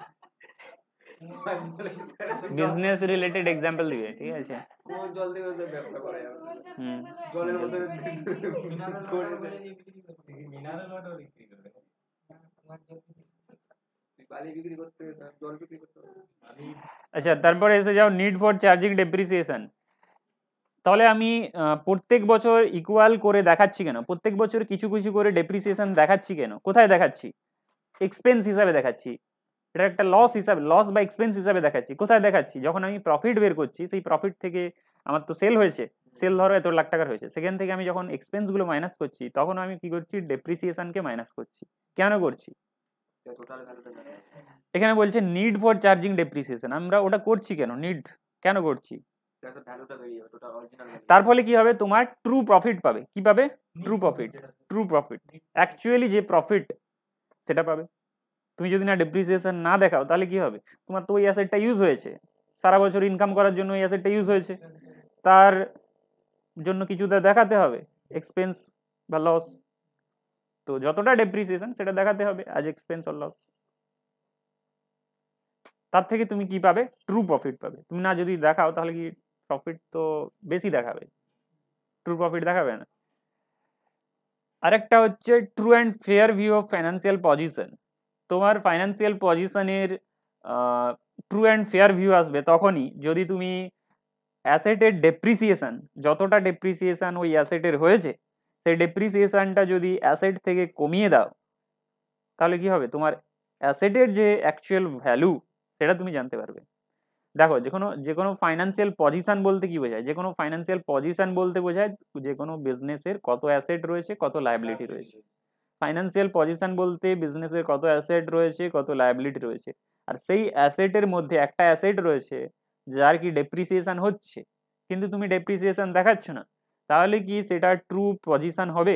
business related example দিবে, ঠিক আছে? কোন জল দিয়ে ওদের ব্যবসা করা যাবে? হুম, জলের মধ্যে মিনারেল করেছে। মিনারেল ওয়াটার বিক্রি করে তুই বালি বিক্রি করতে হবে, জল বিক্রি করতে হবে। আচ্ছা তারপরে এসে যাও নিড ফর চার্জিং ডেপ্রিসিয়েশন। তাহলে আমি আহ, প্রত্যেক বছর ইকুয়াল করে দেখাচ্ছি কেন? প্রত্যেক বছর কিছু কিছু করে ডেপ্রিসিয়েশন দেখাচ্ছি কেন? কোথায় দেখাচ্ছি? এক্সপেন্স হিসাবে দেখাচ্ছি, এটা একটা লস হিসাবে, লস বা এক্সপেন্স হিসাবে দেখাচ্ছি। কোথায় দেখাচ্ছি? যখন আমি প্রফিট বের করছি, সেই প্রফিট থেকে আমার তো সেল হয়েছে, সেল ধরো এত লাখ টাকার হয়েছে, সেখান থেকে আমি যখন এক্সপেন্স গুলো মাইনাস করছি, তখন আমি কি করছি? ডেপ্রিসিয়েশনকে মাইনাস করছি। কেন করছি? টোটাল ভ্যালুটা জানা। এখানে বলছে নিড ফর চার্জিং ডেপ্রিসিয়েশন, আমরা ওটা করছি কেন? নিড কেন করছি? তাহলে ভ্যালুটা বেরিয়ে যাবে টোটাল অরিজিনাল ভ্যালু। তার ফলে কি হবে? তোমার ট্রু প্রফিট পাবে। কি পাবে? True profit, true profit, actually যে প্রফিট সেটা পাবে। তুমি যদি না ডেপ্রিসিয়েশন না দেখাও তাহলে কি হবে? তোমার তো ওই অ্যাসেটটা ইউজ হয়েছে, সারা বছর ইনকাম করার জন্য ওই অ্যাসেটটা ইউজ হয়েছে, তার জন্য কিছুটা দেখাতে হবে এক্সপেন্স বা লস। তো যতটা ডেপ্রিসিয়েশন সেটা দেখাতে হবে অ্যাজ এক্সপেন্স অর লস। তার থেকে তুমি কি পাবে? ট্রু প্রফিট পাবে। তুমি না যদি দেখাও তাহলে কি প্রফিট তো বেশি দেখাবে, ট্রু প্রফিট দেখাবে না। আরেকটা হচ্ছে true and fair view of financial position. তোমার ফাইন্যান্সিয়াল পজিশনের ট্রু অ্যান্ড ফেয়ার ভিউ আসবে তখনই যদি তুমি অ্যাসেটের ডেপ্রিসিয়েশন, যতটা ডেপ্রিসিয়েশন ওই অ্যাসেটের হয়েছে, সেই ডেপ্রিসিয়েশনটা যদি অ্যাসেট থেকে কমিয়ে দাও, তাহলে কি হবে? তোমার অ্যাসেটের যে অ্যাকচুয়াল ভ্যালু সেটা তুমি জানতে পারবে। দেখো, যে কোনো যে কোনো ফাইন্যান্সিয়াল পজিশন বলতে কি বোঝায়? যে কোনো ফাইন্যান্সিয়াল পজিশন বলতে বোঝায় যে কোনো বিজনেসের কত অ্যাসেট রয়েছে, কত লায়াবিলিটি রয়েছে। ফাইন্যান্সিয়াল পজিশন বলতে বিজনেসের কত অ্যাসেট রয়েছে, কত লায়াবিলিটি রয়েছে, আর সেই অ্যাসেটের মধ্যে একটা অ্যাসেট রয়েছে যার কি ডেপ্রিসিয়েশন হচ্ছে, কিন্তু তুমি ডেপ্রিসিয়েশন দেখাচ্ছ না, তাহলে কি সেটা ট্রু পজিশন হবে?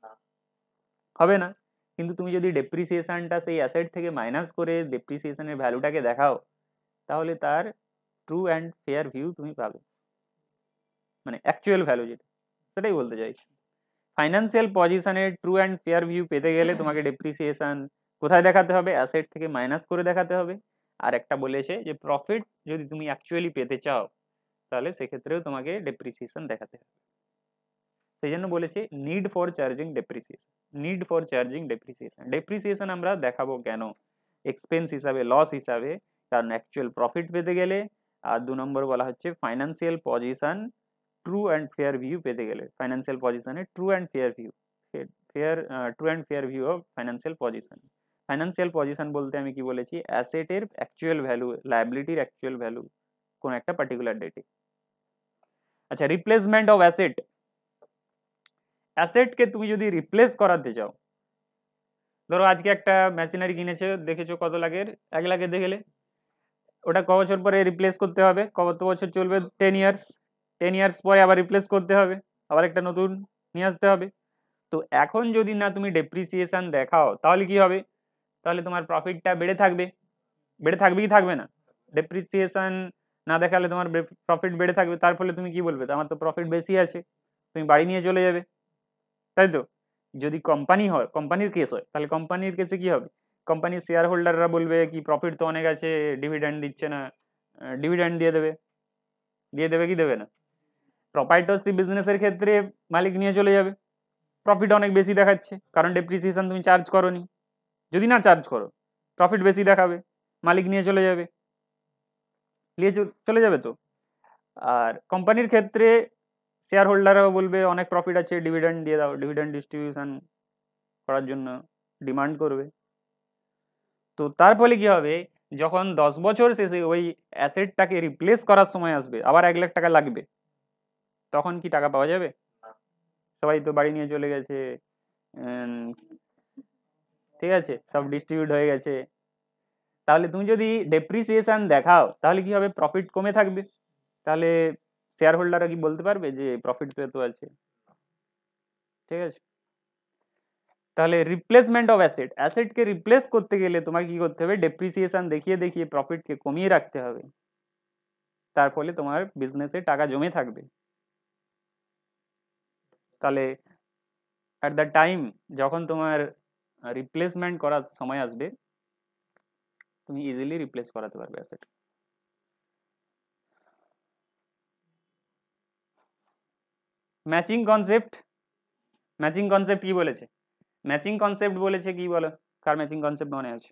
হবে না। কিন্তু তুমি যদি ডেপ্রিসিয়েশনটা সেই অ্যাসেট থেকে মাইনাস করে ডেপ্রিসিয়েশনের ভ্যালুটাকে দেখাও, তাহলে তার ট্রু অ্যান্ড ফেয়ার ভিউ তুমি পাবে, মানে অ্যাকচুয়াল ভ্যালু যেটা, সেটাই বলতে চাইছি। ফাইন্যান্সিয়াল পজিশনের ট্রু অ্যান্ড ফেয়ার ভিউ পেতে গেলে তোমাকে ডেপ্রিসিয়েশন কোথায় দেখাতে হবে? অ্যাসেট থেকে মাইনাস করে দেখাতে হবে। আর একটা বলেছে যে প্রফিট যদি তুমি অ্যাকচুয়ালি পেতে চাও তাহলে সেক্ষেত্রেও তোমাকে ডেপ্রিসিয়েশন দেখাতে হবে। সেই জন্য বলেছে need for charging depreciation, need for charging depreciation. Depreciation আমরা দেখাবো কেন? এক্সপেন্স হিসাবে, লস হিসাবে, কারণ অ্যাকচুয়াল প্রফিট পেতে গেলে। আর দু নম্বর বলা হচ্ছে financial position true and fair view পেতে গেলে, ফাইন্যান্সিয়াল পজিশনে true and fair view, fair true and fair view of financial position. Financial position বলতে আমি কি বলেছি? অ্যাসেটের অ্যাকচুয়াল ভ্যালু, লায়াবিলিটির অ্যাকচুয়াল ভ্যালু কোন একটা পার্টিকুলার ডেটে। আচ্ছা, রিপ্লেসমেন্ট অফ অ্যাসেট। অ্যাসেটকে তুমি যদি রিপ্লেস করাতে চাও, ধরো আজকে একটা মেশিনারি কিনেছো, দেখেছো কত লাখের, এক লাখে দেখলে, ওটা ক বছর পরে রিপ্লেস করতে হবে? কত বছর চলবে? Ten years. টেন ইয়ার্স পরে আবার রিপ্লেস করতে হবে, আবার একটা নতুন নিয়ে আসতে হবে। তো এখন যদি না তুমি ডেপ্রিসিয়েশন দেখাও তাহলে কি হবে? তাহলে তোমার প্রফিটটা বেড়ে থাকবে, বেড়ে থাকবে কি থাকবে না? ডেপ্রিসিয়েশন না দেখালে তোমার প্রফিট বেড়ে থাকবে, তার ফলে তুমি কি বলবে? আমার তো প্রফিট বেশি আছে, তুমি বাড়ি নিয়ে চলে যাবে, তাই তো? যদি কোম্পানি হয়, কোম্পানির কেস হয়, তাহলে কোম্পানির কেসে কি হবে? কোম্পানির শেয়ার হোল্ডাররা বলবে কি প্রফিট তো অনেক আছে, ডিভিডেন্ড দিচ্ছে না, ডিভিডেন্ড দিয়ে দেবে, দিয়ে দেবে কি দেবে না? প্রপার্টরশিপ বিজনেসের ক্ষেত্রে মালিক নিয়ে চলে যাবে, প্রফিট অনেক বেশি দেখাচ্ছে, কারণ ডেপ্রিসিয়েশন তুমি চার্জ করোনি। যদি না চার্জ করো, প্রফিট বেশি দেখাবে, মালিক নিয়ে চলে যাবে, নিয়ে চলে যাবে তো। আর কোম্পানির ক্ষেত্রে শেয়ার হোল্ডাররাও বলবে অনেক প্রফিট আছে, ডিভিডেন্ড দিয়ে দাও, ডিভিডেন্ড ডিস্ট্রিবিউশন করার জন্য ডিমান্ড করবে। তো তার ফলে কি হবে? যখন দশ বছর শেষে ওই অ্যাসেটটাকে রিপ্লেস করার সময় আসবে, আবার এক লাখ টাকা লাগবে, তখন কি টাকা পাওয়া যাবে? সবাই তো বাড়ি নিয়ে চলে গেছে, ঠিক আছে, সব ডিস্ট্রিবিউট হয়ে গেছে, তাহলে তুমি যদি ডেপ্রিসিয়েশন দেখাও তাহলে কি হবে, প্রফিট কমে থাকবে, তাহলে শেয়ার হোল্ডাররা কি বলতে পারবে যে প্রফিট তো আছে? ঠিক আছে, তাহলে রিপ্লেসমেন্ট অফ অ্যাসেট, অ্যাসেটকে রিপ্লেস করতে গেলে তোমাকে কি করতে হবে, ডেপ্রিসিয়েশন দেখিয়ে দেখিয়ে প্রফিটকে কমিয়ে রাখতে হবে, তার ফলে তোমার বিজনেসে টাকা জমে থাকবে। তাহলে অ্যাট দ্য টাইম যখন তোমার রিপ্লেসমেন্ট করার সময় আসবে তুমি ইজিলি রিপ্লেস করাতে পারবে asset. Matching concept, matching concept কি বলেছে? ম্যাচিং কনসেপ্ট বলেছে কি, বলো কার ম্যাচিং কনসেপ্ট মনে আছে?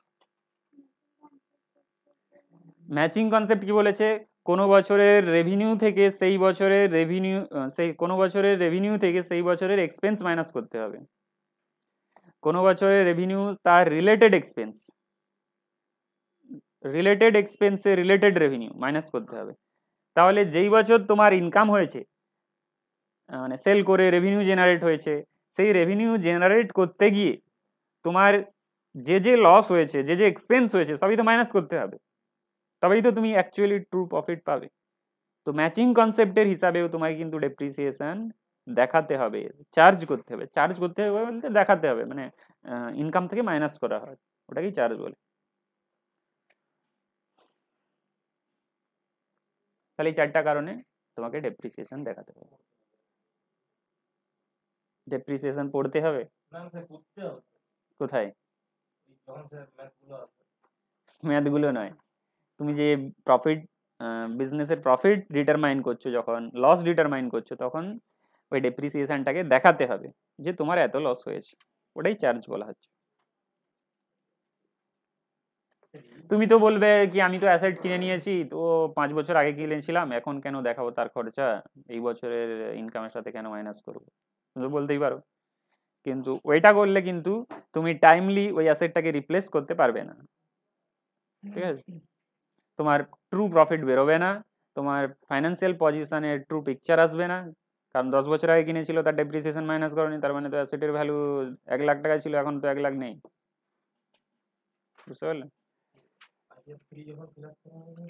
ম্যাচিং কনসেপ্ট কি বলেছে, কোনো বছরের রেভিনিউ থেকে সেই বছরের রেভিনিউ সেই কোনো বছরের রেভিনিউ থেকে সেই বছরের এক্সপেন্স মাইনাস করতে হবে, কোনো বছরের রেভিনিউ তার রিলেটেড এক্সপেন্স, রিলেটেড এক্সপেন্সে রিলেটেড রেভিনিউ মাইনাস করতে হবে। তাহলে যেই বছর তোমার ইনকাম হয়েছে, মানে সেল করে রেভিনিউ জেনারেট হয়েছে, সেই রেভিনিউ জেনারেট করতে গিয়ে তোমার যে যে লস হয়েছে, যে যে এক্সপেন্স হয়েছে সবই তো মাইনাস করতে হবে, তবেই তো তুমি অ্যাকচুয়ালি ট্রু প্রফিট পাবে। তো ম্যাচিং কনসেপ্টের হিসাবেও তোমাকে কিন্তু ডেপ্রিসিয়েশন দেখাতে হবে, চার্জ করতে হবে। চার্জ করতে হবে বলতে দেখাতে হবে, মানে ইনকাম থেকে মাইনাস করা হয়, ওটাকেই চার্জ বলে। তাহলে এই চারটা কারণে তোমাকে ডেপ্রিসিয়েশন দেখাতে হবে। ডেপ্রিসিয়েশন পড়তে হবে না স্যার করতে হবে কোথায়? যখন স্যার ম্যাথগুলো আছে ম্যাথগুলো নয়, তুমি যে প্রফিট বিজনেসের প্রফিট ডিটারমাইন করছো, যখন লস ডিটারমাইন করছো, তখন ওই ডেপ্রিসিয়েশনটাকে দেখাতে হবে যে তোমার এত লস হয়েছে, ওটাই চার্জ বলা হচ্ছে। তুমি তো বলবে কি আমি তো অ্যাসেট কিনে নিয়েছি, তো পাঁচ বছর আগে কিনেছিলাম, এখন কেন দেখাবো তার খরচা, এই বছরের ইনকামের সাথে কেন মাইনাস করবো, তুমি বলতেই পারো। কিন্তু ওইটা করলে কিন্তু তুমি টাইমলি ওই অ্যাসেটটাকে রিপ্লেস করতে পারবে না, ঠিক আছে? তোমার ট্রু প্রফিট বেরোবে না, তোমার ফাইন্যান্সিয়াল পজিশনের ট্রু পিকচার আসবে না, কারণ দশ বছর আগে কিনেছিল তার ডেপ্রিসিয়েশন মাইনাস করনি, তার মানে তো অ্যাসেটের ভ্যালু এক লাখ টাকা ছিল, এখন তো এক লাখ নেই, বুঝতে পারলে? আজকে ফ্রি যখন ফিল আপ করা হবে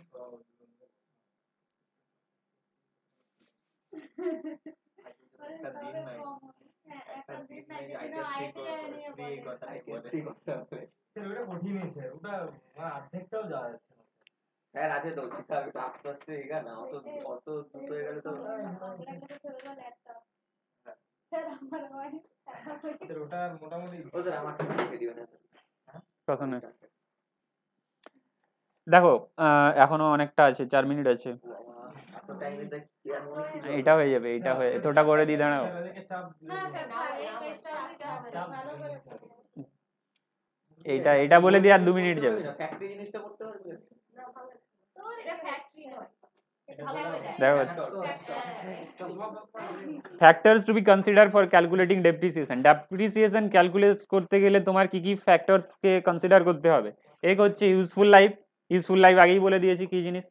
একটা দিন নাই, হ্যাঁ, একটা একটা দিন দিন নাই নাই, আই যেদিন ক্যান idea নিয়ে ফ্রি এই বলে। কথাটা I can বলে। see স্যার ওটা কঠিনই স্যার, ওটা আমার অর্ধেকটাও যাওয়া যাচ্ছে না স্যার আছে তো শিখা হবে, আস্তে আস্তে এগা না, অত অত দ্রুত হয়ে গেলে তো স্যার আমার ভাই টাকা পয়সা স্যার। ওটা মোটামুটি ও স্যার আমার টাকা লিখে দিবেন না স্যার। কথা নয়, দেখো আহ, এখনো অনেকটা আছে, চার মিনিট আছে, এত টাইম এসে কি আর মনে কি এটা হয়ে যাবে, এটা হয়ে এতটা করে দিয়ে দাঁড়াও। স্যার ওদেরকে চাপ না স্যার এই পেজটা দিতে হবে না, ভালো করে এইটা এটা বলে দিয়ে আর দু মিনিট যাবে। ফ্যাক্টরি জিনিসটা করতে পারবে না ভালো তো এটা ফ্যাক্টরি নয়, ভালো হবে দেখো, factory factors to be consider for calculating depreciation, depreciation calculate করতে গেলে তোমার কি কি ফ্যাক্টরসকে কনসিডার করতে হবে? এক হচ্ছে ইউজফুল লাইফ, ইউজফুল লাইফ আগেই বলে দিয়েছি কি জিনিস,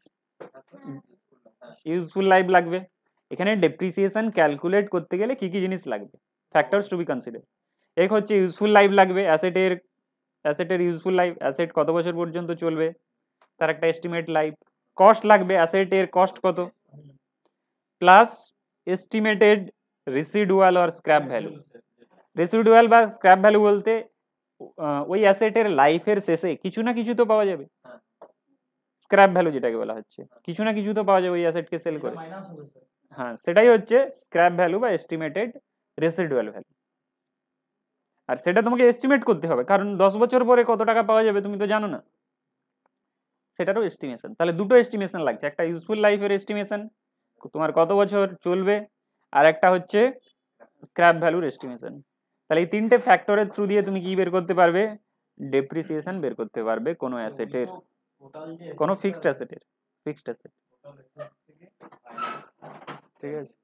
ইউজফুল লাইফ লাগবে। এখানে ডেপ্রিসিয়েশন ক্যালকুলেট করতে গেলে কি কি জিনিস লাগবে, ফ্যাক্টরস টু বি কনসিডার। এক হচ্ছে ইউজফুল লাইফ লাগবে, অ্যাসেটের অ্যাসেটের ইউজফুল লাইফ, অ্যাসেট কত বছর পর্যন্ত চলবে তার একটা এস্টিমেট লাইফ। কস্ট লাগবে, অ্যাসেটের কস্ট কত, plus estimated residual or scrap value. Residual বা স্ক্র্যাপ ভ্যালু বলতে আহ, ওই অ্যাসেটের লাইফের শেষে কিছু না কিছু তো পাওয়া যাবে, স্ক্র্যাপ ভ্যালু যেটাকে বলা হচ্ছে, কিছু না কিছু তো পাওয়া যাবে ওই অ্যাসেটকে সেল করে, মাইনাস হবে স্যার। হ্যাঁ সেটাই হচ্ছে স্ক্র্যাপ ভ্যালু বা এস্টিমেটেড রেসিডুয়াল ভ্যালু। আর সেটা তোমাকে এস্টিমেট করতে হবে, কারণ দশ বছর পরে কত টাকা পাওয়া যাবে তুমি তো জানো না, সেটারও এস্টিমেশন। তাহলে দুটো এস্টিমেশন লাগছে, একটা ইউজফুল লাইফের এস্টিমেশন তোমার কত বছর চলবে, আর একটা হচ্ছে স্ক্র্যাপ ভ্যালুর এস্টিমেশন। তাহলে এই তিনটে ফ্যাক্টরের থ্রু দিয়ে তুমি কি বের করতে পারবে, ডেপ্রিসিয়েশন বের করতে পারবে কোনো অ্যাসেটের, টোটাল যে কোনো ফিক্সড অ্যাসেটের, ফিক্সড অ্যাসেট, থেকে ঠিক আছে?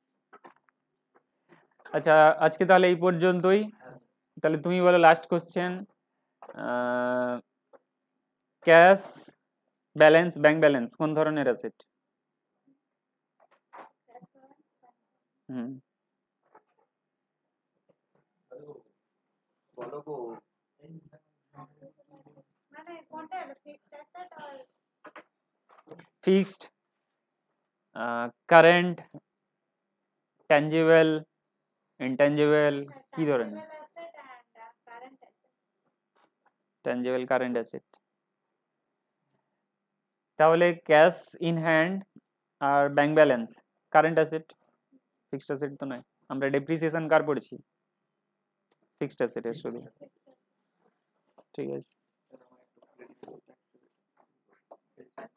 আচ্ছা আজকে তাহলে এই পর্যন্তই। তাহলে তুমি বলো last question, cash balance, bank balance কোন ধরনের অ্যাসেট? হুম, বলো গো। মানে মানে কোনটা ফিক্সড অ্যাসেট আর ফিক্সড, কারেন্ট, ট্যাঞ্জিবল, ইনট্যাঞ্জিবল, কি ধরনের? Asset and current asset. Tangible, current asset. তাহলে ক্যাশ ইন হ্যান্ড আর bank balance current asset, fixed asset তো নয়। আমরা ডেপ্রিসিয়েশন কার পড়েছি? ফিক্সড অ্যাসেটের শুধু। ঠিক আছে।